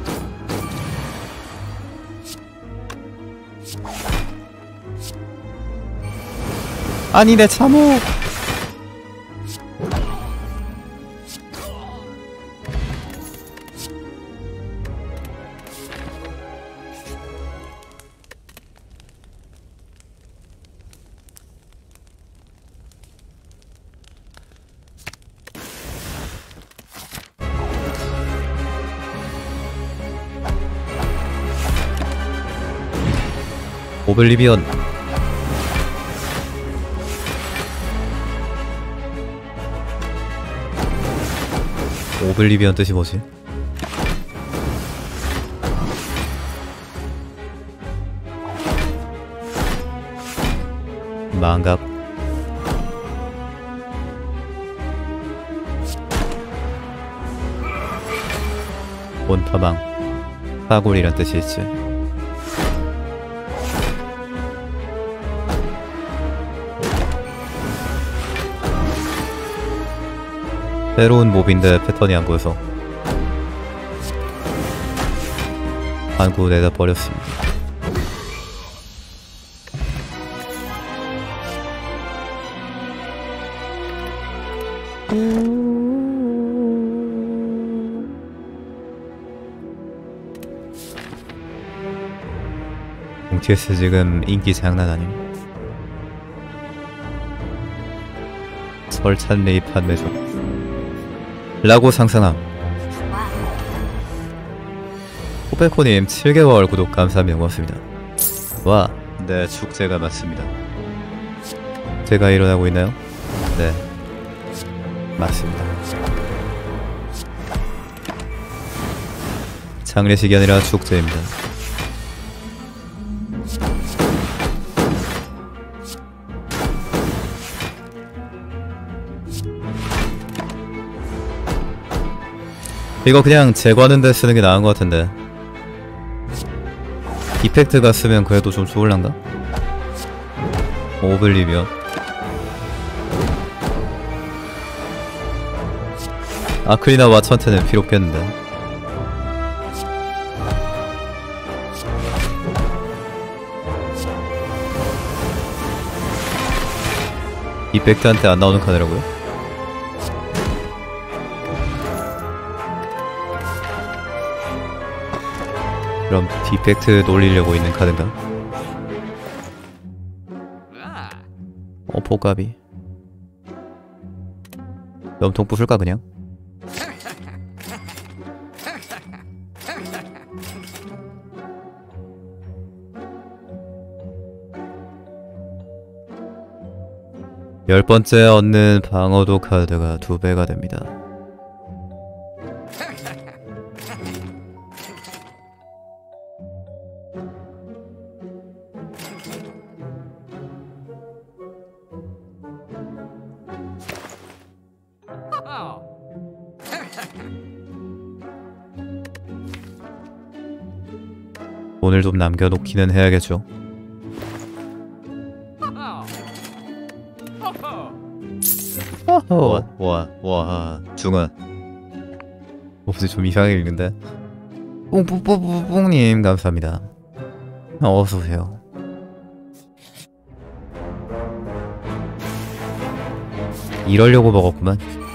아니 내 참호. 오블리비언. 오블리비언 뜻이 뭐지? 망갑. 온파망. 파골이란 뜻이 있지. 새로운 몹인데 패턴이 안 보여서 반구 내다 버렸습니다. MTS 지금 인기 장난 아님. 설찬 레이 판매죠 라고 상상함. 호백코님 7개월 구독 감사합니다. 고맙습니다. 와, 네, 축제가 맞습니다. 제가 일어나고 있나요? 네, 맞습니다. 장례식이 아니라 축제입니다. 이거 그냥 제거하는 데 쓰는 게 나은 것 같은데. 이펙트가 쓰면 그래도 좀 좋을란가? 오블리비언. 아크리나 와천테는 필요 없겠는데. 이펙트한테 안 나오는 카드라고요? 그럼 디펙트 놀리려고 있는 카드인가? 포까비. 염통 부술까 그냥? 열 번째 얻는 방어도 카드가 2배가 됩니다. 오늘 좀 남겨놓기는 해야겠죠. 와, 중아. 몹시 좀 이상하게 읽는데. 뿡뿡뿡뿡뿡님 감사합니다. 어서오세요. 이러려고 먹었구만.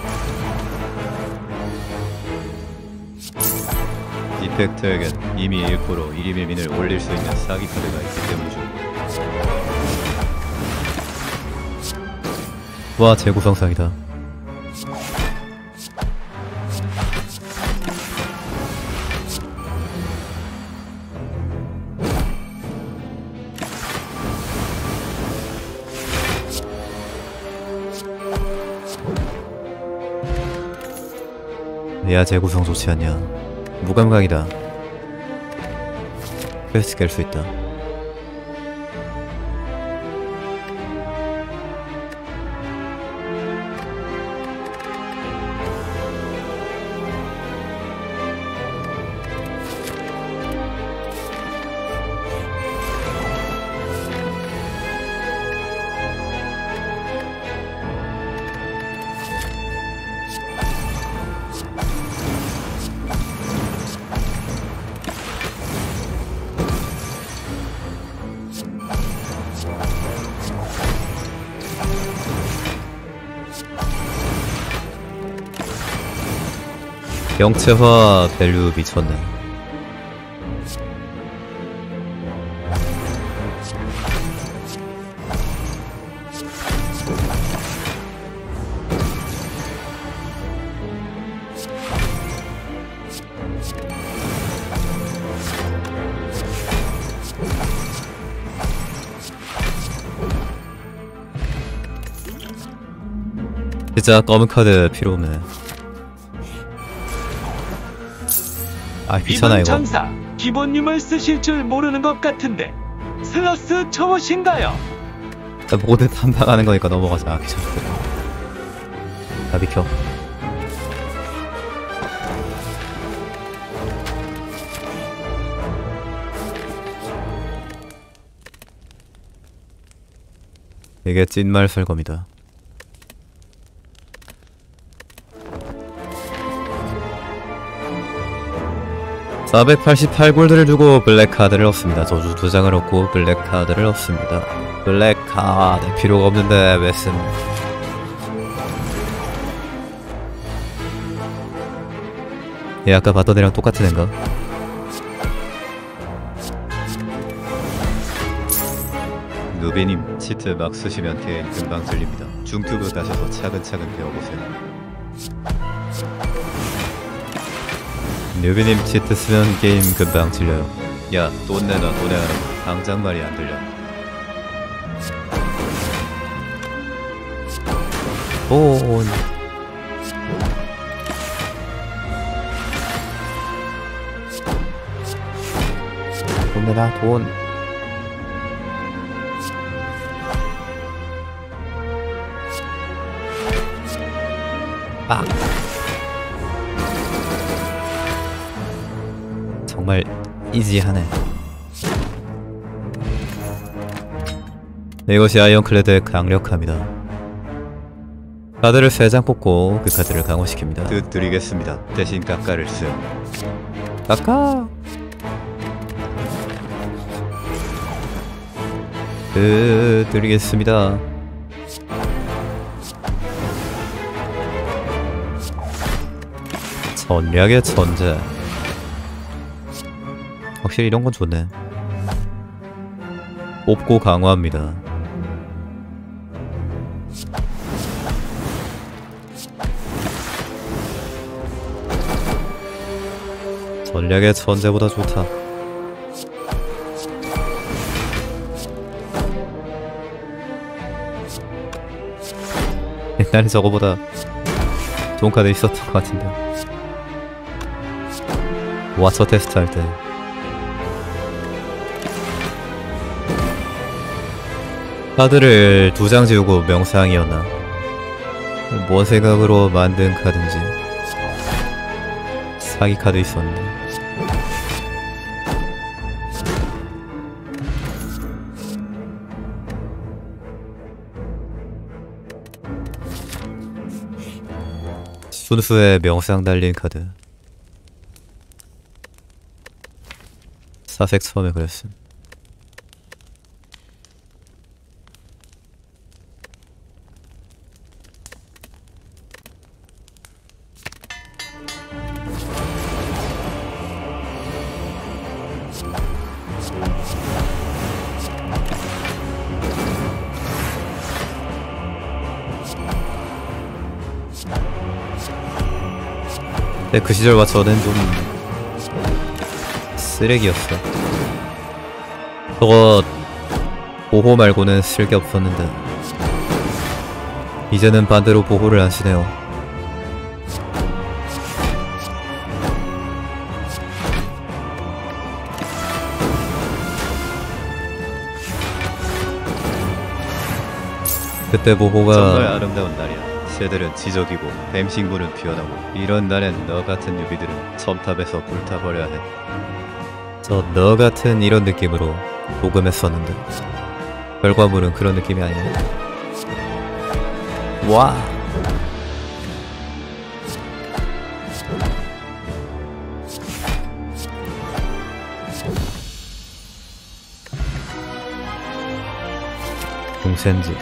디펙트에겐 이미 1%로 1임의 민을 올릴 수 있는 사기 카드가 있기 때문이죠. 와, 재구성상이다. 야, 재구성 좋지 않냐. 무감각이다. 퀘스트 깰 수 있다. 영체화 밸류 미쳤네. 진짜 검은 카드 필요 없네. 아, 귀찮아 이거. 전사 기본님을 쓰실 줄 모르는 것 같은데 슬러스 초보신가요? 모드 탐방하는 거니까 넘어가자. 아, 귀찮아. 나 비켜. 이게 찐말 설검이다. (488골드를) 주고 블랙카드를 얻습니다. 저주 2장을 얻고 블랙카드를 얻습니다. 블랙카드 필요가 없는데 왜 쓴. 얘 아까 봤던 애랑 똑같은 애인가? 누비님 치트 막 쓰시면 게임 금방 들립니다. 중튜브 가셔서 차근차근 배워보세요. 뉴비님 치트 쓰면 게임 금방 질려요. 야, 돈 내놔, 돈 내놔. 당장 말이 안 들려. 돈. 돈 내라, 돈. 빡. 정말 이지하네. 이것이 아이언클레드의 강력함이다. 카드를 3장 뽑고 그 카드를 강화시킵니다. 드리겠습니다. 대신 깎아를 쓰. 깎아! 드리겠습니다. 전략의 천재. 확실히 이런 건 좋네. 뽑고 강화합니다. 전략의 천재보다 좋다. 옛날에 저거보다 좋은 카드 있었던 것 같은데. 와처 테스트 할 때 카드를 2장 지우고 명상이었나? 뭔 생각으로 만든 카드인지 사기 카드 있었는데. 순수의 명상 달린 카드. 사색 처음에 그랬음. 근데 그 시절 와서는 좀 쓰레기였어. 저거 보호 말고는 쓸 게 없었는데 이제는 반대로 보호를 안 쓰네요. 그때 보호가 정말 아름다운 날이야. 새들은 지저귀고 뱀신구는 피어나고 이런 날엔 너 같은 유비들은 첨탑에서 불타버려야 해. 저 너 같은 이런 느낌으로 녹음했었는데 결과물은 그런 느낌이 아니네. 와. 동센지.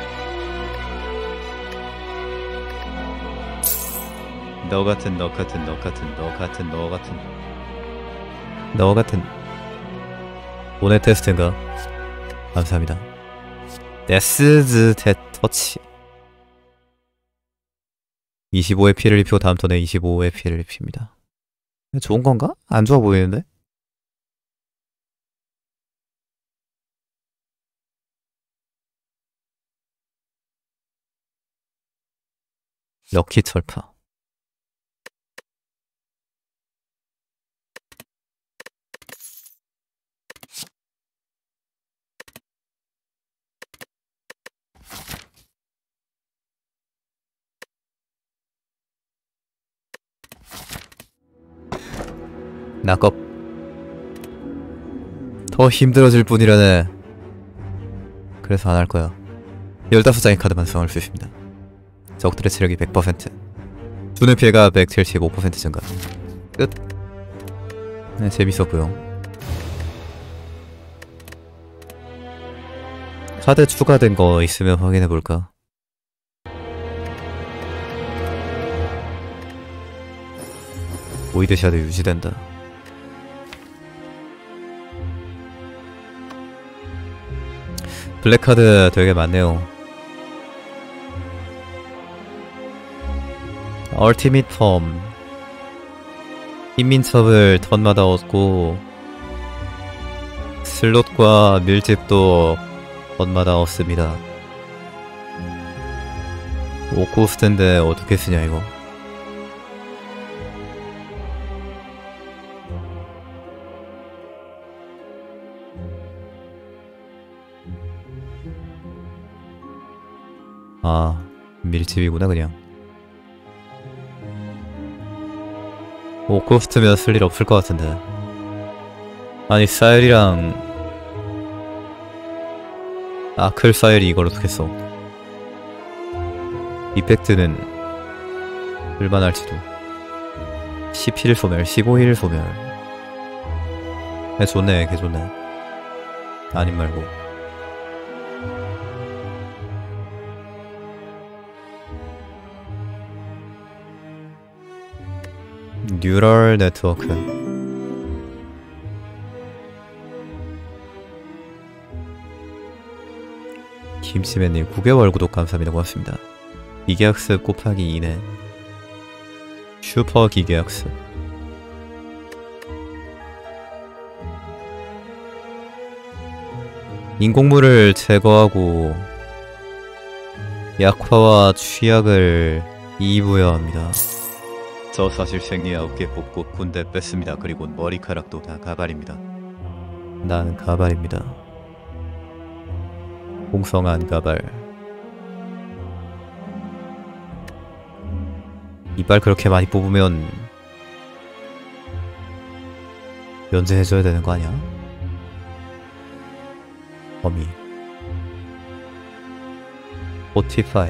너 같은 오늘 테스트인가? 감사합니다. 데스즈 터치 25의 피해를 입히고 다음 턴에 25의 피해를 입힙니다. 좋은 건가? 안 좋아 보이는데? 럭키 철파. 낙업. 더 힘들어질 뿐이라네. 그래서 안 할 거야. 15장의 카드만 수강할 수 있습니다. 적들의 체력이 100%, 주는 피해가 175% 증가. 끝. 네, 재밌었고요. 카드 추가된 거 있으면 확인해볼까? 보이드 샤드 유지된다. 블랙카드 되게 많네요. 얼티밋 펌 흰민첩을 턴마다 얻고 슬롯과 밀집도 턴마다 얻습니다. 오코스트인데 어떻게 쓰냐 이거. 아, 밀집이구나 그냥. 오코스트면 쓸 일 없을 것 같은데. 아니 사일이랑 아클 사일이 이걸 어떻게 써. 이펙트는 쓸만할지도. 17일 소멸, 15일 소멸. 개 좋네, 개 좋네. 아님 말고. 뉴럴 네트워크. 김치맨님 9개월 구독 감사합니다. 고맙습니다. 기계학습 곱하기 2네. 슈퍼 기계학습. 인공물을 제거하고 약화와 취약을 2부여합니다. 저 사실 생리 9개 뽑고 군대 뺐습니다. 그리고 머리카락도 다 가발입니다. 난 가발입니다. 공성한 가발. 이빨 그렇게 많이 뽑으면 면제해줘야 되는 거 아니야? 범위 포티파이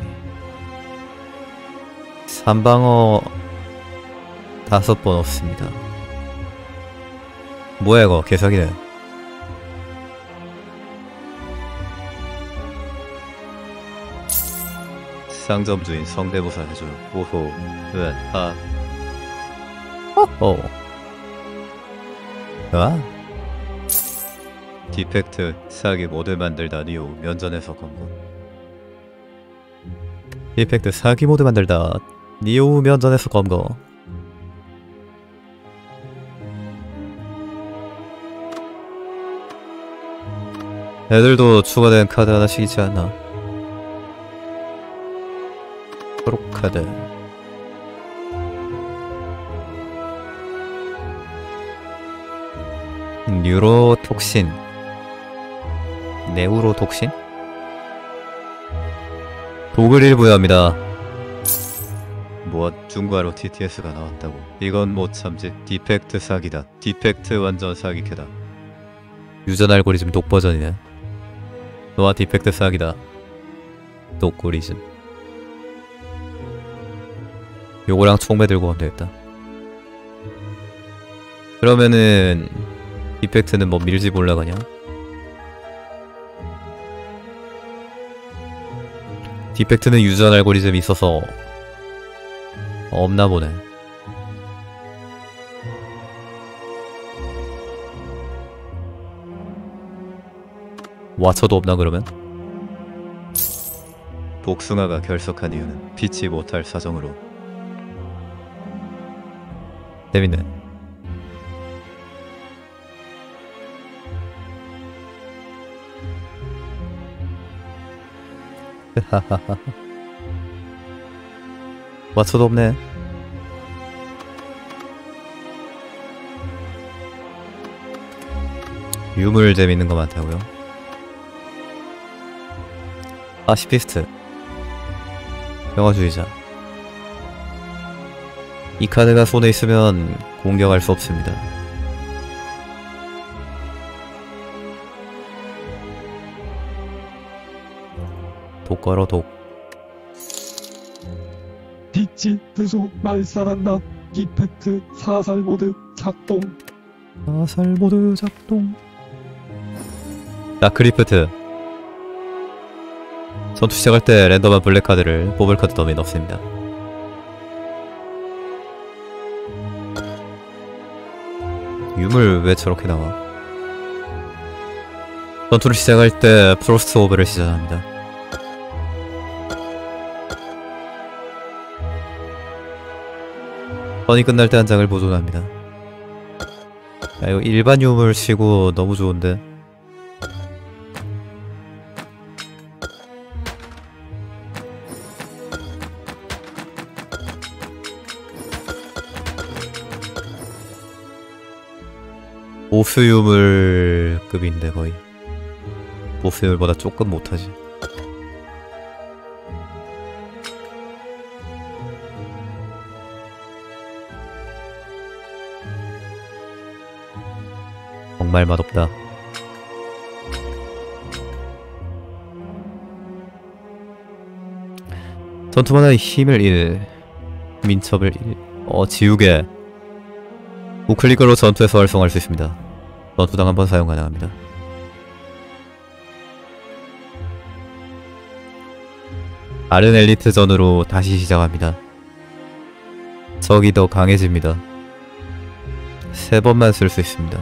3방어 5번 없습니다. 뭐야 이거 개사기네. 상점주인 성대모사 해줘요. 오호 으아 호호 아 디펙트 사기 모드 만들다 니오 면전에서 검거. 디펙트 사기 모드 만들다 니오 면전에서 검거. 애들도 추가된 카드 하나씩 있지 않나? 초록 카드. 뉴로톡신. 네우로톡신? 독을 일부여합니다. 뭐 중과로 TTS가 나왔다고. 이건 못 참지. 디펙트 사기다. 디펙트 완전 사기캐다. 유전 알고리즘 독 버전이네. 너와 디펙트 사기다. 독고리즘. 요거랑 총매 들고 가면 되겠다. 그러면은 디펙트는 뭐 밀집 올라가냐? 디펙트는 유전 알고리즘이 있어서 없나 보네. 와쳐도 없나 그러면? 복숭아가 결석한 이유는 피치 못할 사정으로. 재밌네. 하하하하. 와쳐도 없네. 유물 재밌는 거 많다고요? 파시피스트. 평화주의자. 이 카드가 손에 있으면 공격할 수 없습니다. 독 걸어 독. 빛이 부수 말살한다. 이펙트 사살 모드 작동. 사살 모드 작동. 다크리프트. 전투 시작할 때 랜덤한 블랙 카드를 뽑을 카드 더미에 넣습니다. 유물 왜 저렇게 나와? 전투를 시작할 때 프로스트 오브를 시전합니다. 턴이 끝날 때 한 장을 보존합니다. 야, 이거 일반 유물 치고 너무 좋은데. 보스 유물급인데 거의 보스 유물보다 조금 못하지. 정말 맛없다. 전투만화의 힘을 1, 민첩을 1. 지우개. 우클릭으로 전투에서 활성화할 수 있습니다. 전투당 한 번 사용 가능합니다. 다른 엘리트전으로 다시 시작합니다. 적이 더 강해집니다. 3번만 쓸 수 있습니다.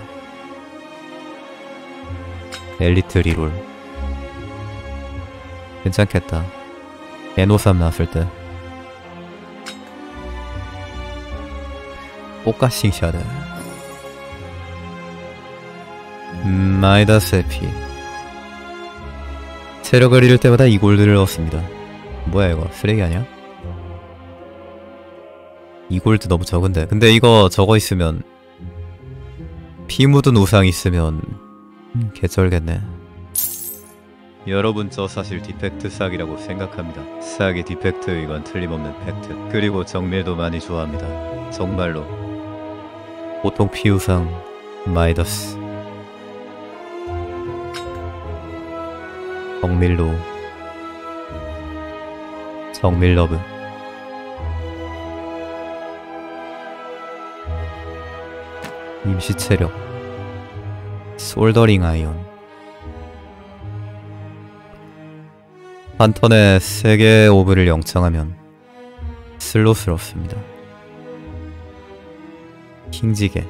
엘리트 리롤 괜찮겠다. 에노삼 나왔을 때 꽃가싱 샤드 마이다스 에피. 체력을 잃을 때마다 2골드를 얻습니다. 뭐야 이거 쓰레기 아니야? 2골드 너무 적은데. 근데 이거 저거 있으면 피 묻은 우상 있으면 개쩔겠네. 여러분 저 사실 디펙트 싹이라고 생각합니다. 싹이 디펙트 이건 틀림없는 팩트. 그리고 정밀도 많이 좋아합니다. 정말로. 보통 피우상 마이더스 정밀로 정밀러브 임시체력 솔더링 아이언. 한 턴에 3개의 오브를 영창하면 슬롯스럽습니다. 킹지게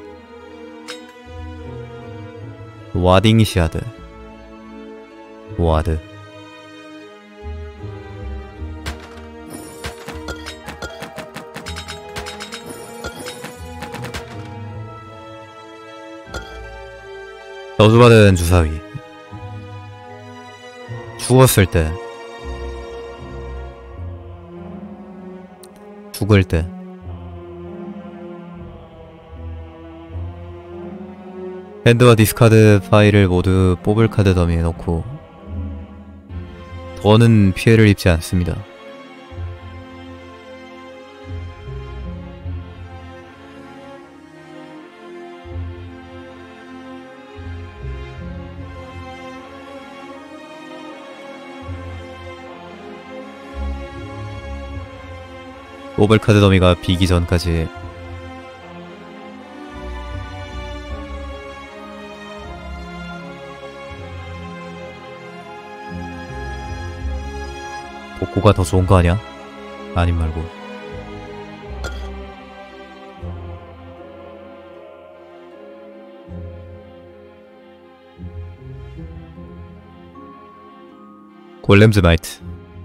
와딩시아드 와드. 저주받은 주사위. 죽었을 때 죽을 때 핸드와 디스카드 파일을 모두 뽑을 카드 더미에 넣고 더는 피해를 입지 않습니다. 뽑을 카드 더미가 비기 전까지 복구가 더 좋은 거 아니야? 아님 말고. 골렘즈 마이트.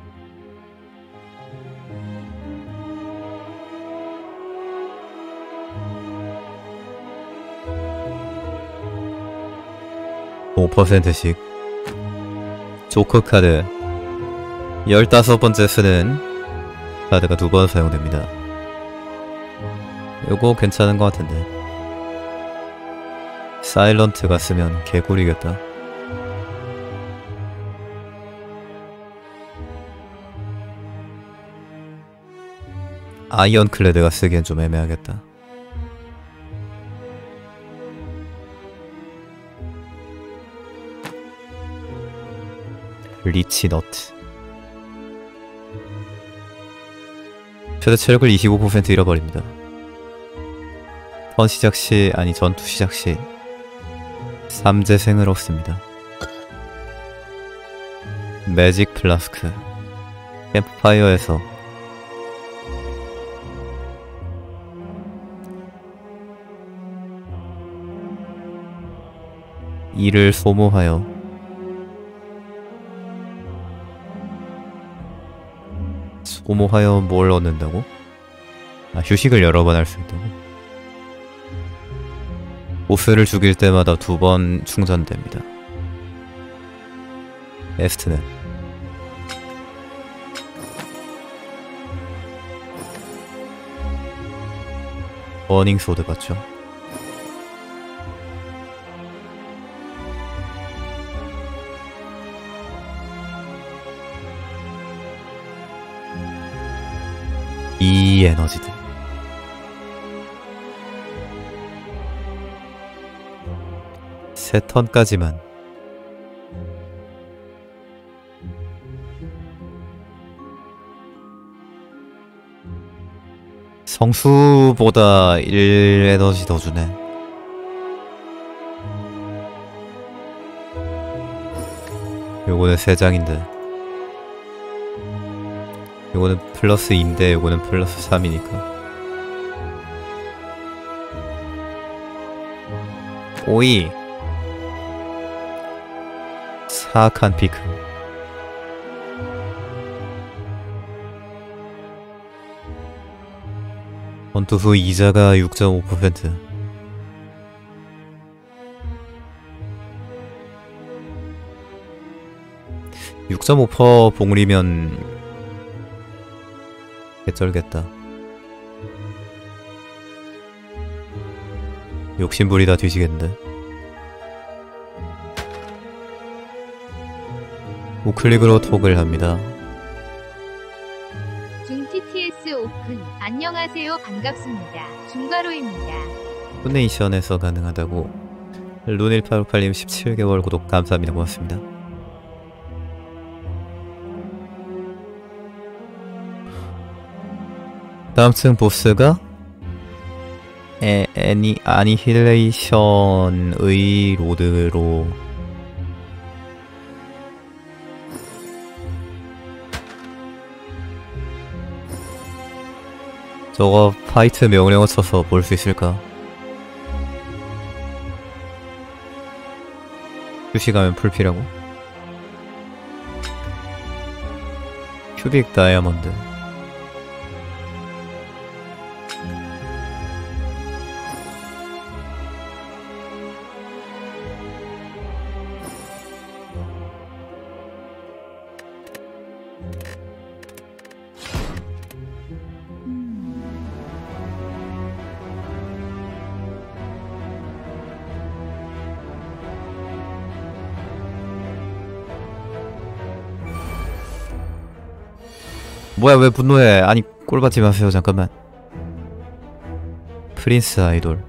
(5%씩) 조커 카드 15번째 쓰는 카드가 2번 사용됩니다. 요거 괜찮은 것 같은데. 사일런트가 쓰면 개꿀이겠다. 아이언클레드가 쓰기엔 좀 애매하겠다. 리치너트. 최대 체력을 25% 잃어버립니다. 턴 시작 시, 아니 전투 시작 시 3재생을 얻습니다. 매직 플라스크. 캠프파이어에서 이를 소모하여 소모하여 뭘 얻는다고? 아, 휴식을 여러 번 할 수 있다고? 보스를 죽일 때마다 2번 충전됩니다. 에스트는 버닝 소드 같죠? 이 에너지들 세 턴까지만. 성수보다 1 에너지 더 주네. 요거는 3장인데 요거는 플러스 2인데 요거는 플러스 3이니까 오이 사악한 피크. 전투 후 이자가 6.5%. 6.5% 봉리면 개쩔겠다. 욕심부리다 뒤지겠는데. 우클릭으로 톡을 합니다. 중 TTS 오픈. 안녕하세요. 반갑습니다. 중과로입니다. 푸네이션에서 가능하다고. 룬1858님 17개월 구독 감사합니다. 고맙습니다. 다음층 보스가 아니힐레이션의 로드로 저거 파이트 명령어 쳐서 볼 수 있을까? 휴식하면 풀피라고? 큐빅 다이아몬드. 뭐야 왜 분노해. 아니 꼴받지 마세요. 잠깐만. 프린스 아이돌.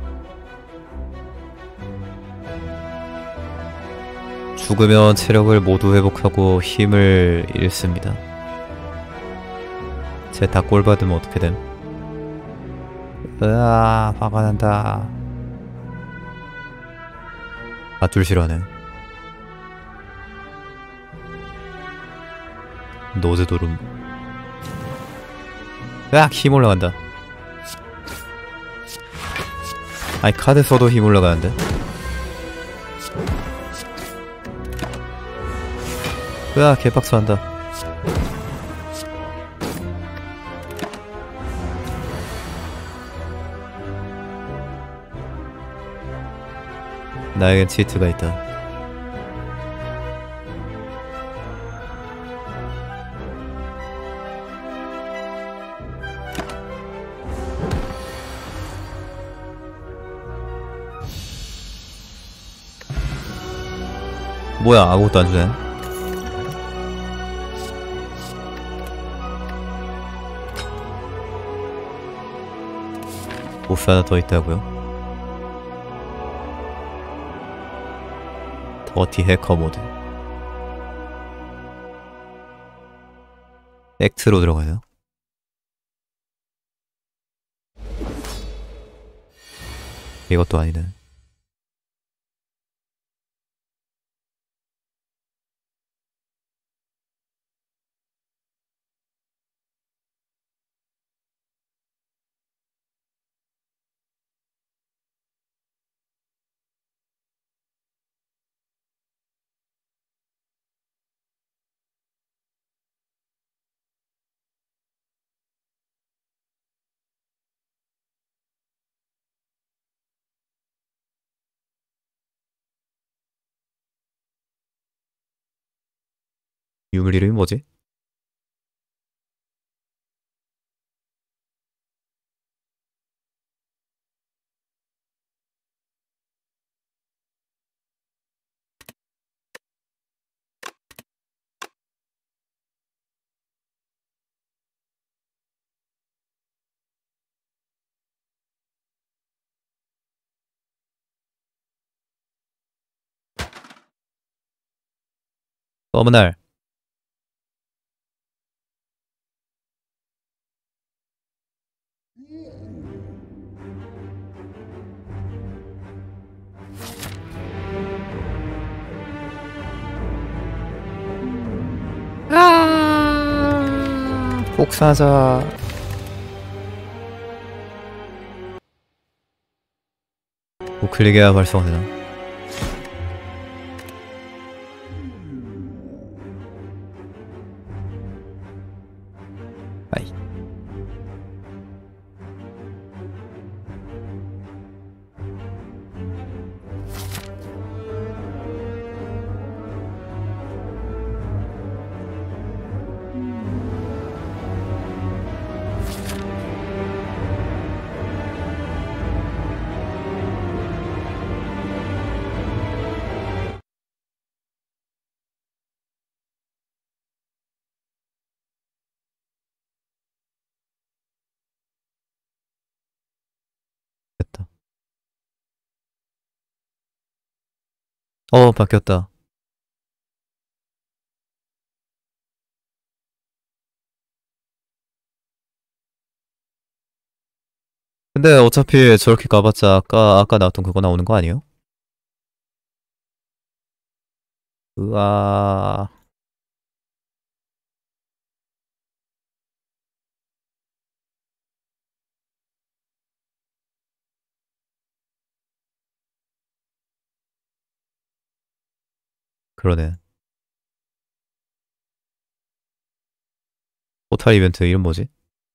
죽으면 체력을 모두 회복하고 힘을 잃습니다. 쟤 다 꼴받으면 어떻게 됨? 으아 화가 난다. 밧줄 싫어하네. 노즈도름. 으악 힘 올라간다. 아니 카드 써도 힘 올라가는데. 으악 개박수한다. 나에겐 치트가 있다. 뭐야 아무것도 안 주네. 보스 하나 더 있다고요? 더티 해커 모드. 액트로 들어가요. 이것도 아니네. 유물 이름이 뭐지? 서문할. 복사자. 우클릭해야 발송되나? 아이. 됐다. 바뀌었다. 근데 어차피 저렇게 가봤자 아까 나왔던 그거 나오는 거 아니에요? 으아. 그러네. 포탈 이벤트 이름 뭐지?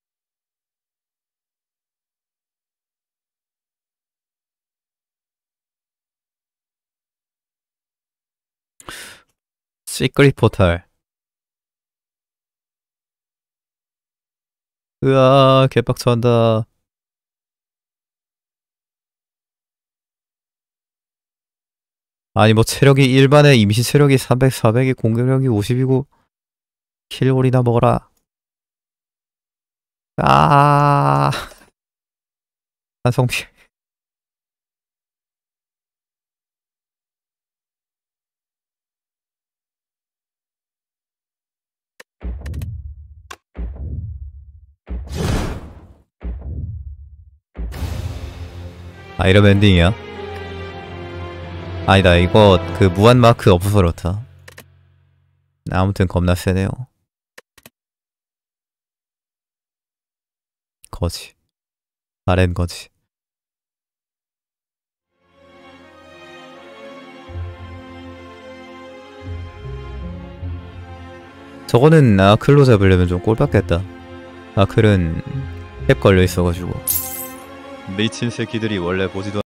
시크릿 포탈. 으아, 개빡쳐한다. 아니 뭐 체력이 일반의 임시 체력이 300, 400이 공격력이 50이고 킬홀이나 먹어라. 아, 한성피. 아, 이러면 엔딩이야? 아니다, 이거 그 무한 마크 없어서 그렇다. 아무튼 겁나 세네요. 거지. 아렌 거지. 저거는 아클로 잡으려면 좀 꼴받겠다. 아클은 캡 걸려 있어가지고. 미친 새끼들이 원래 보지도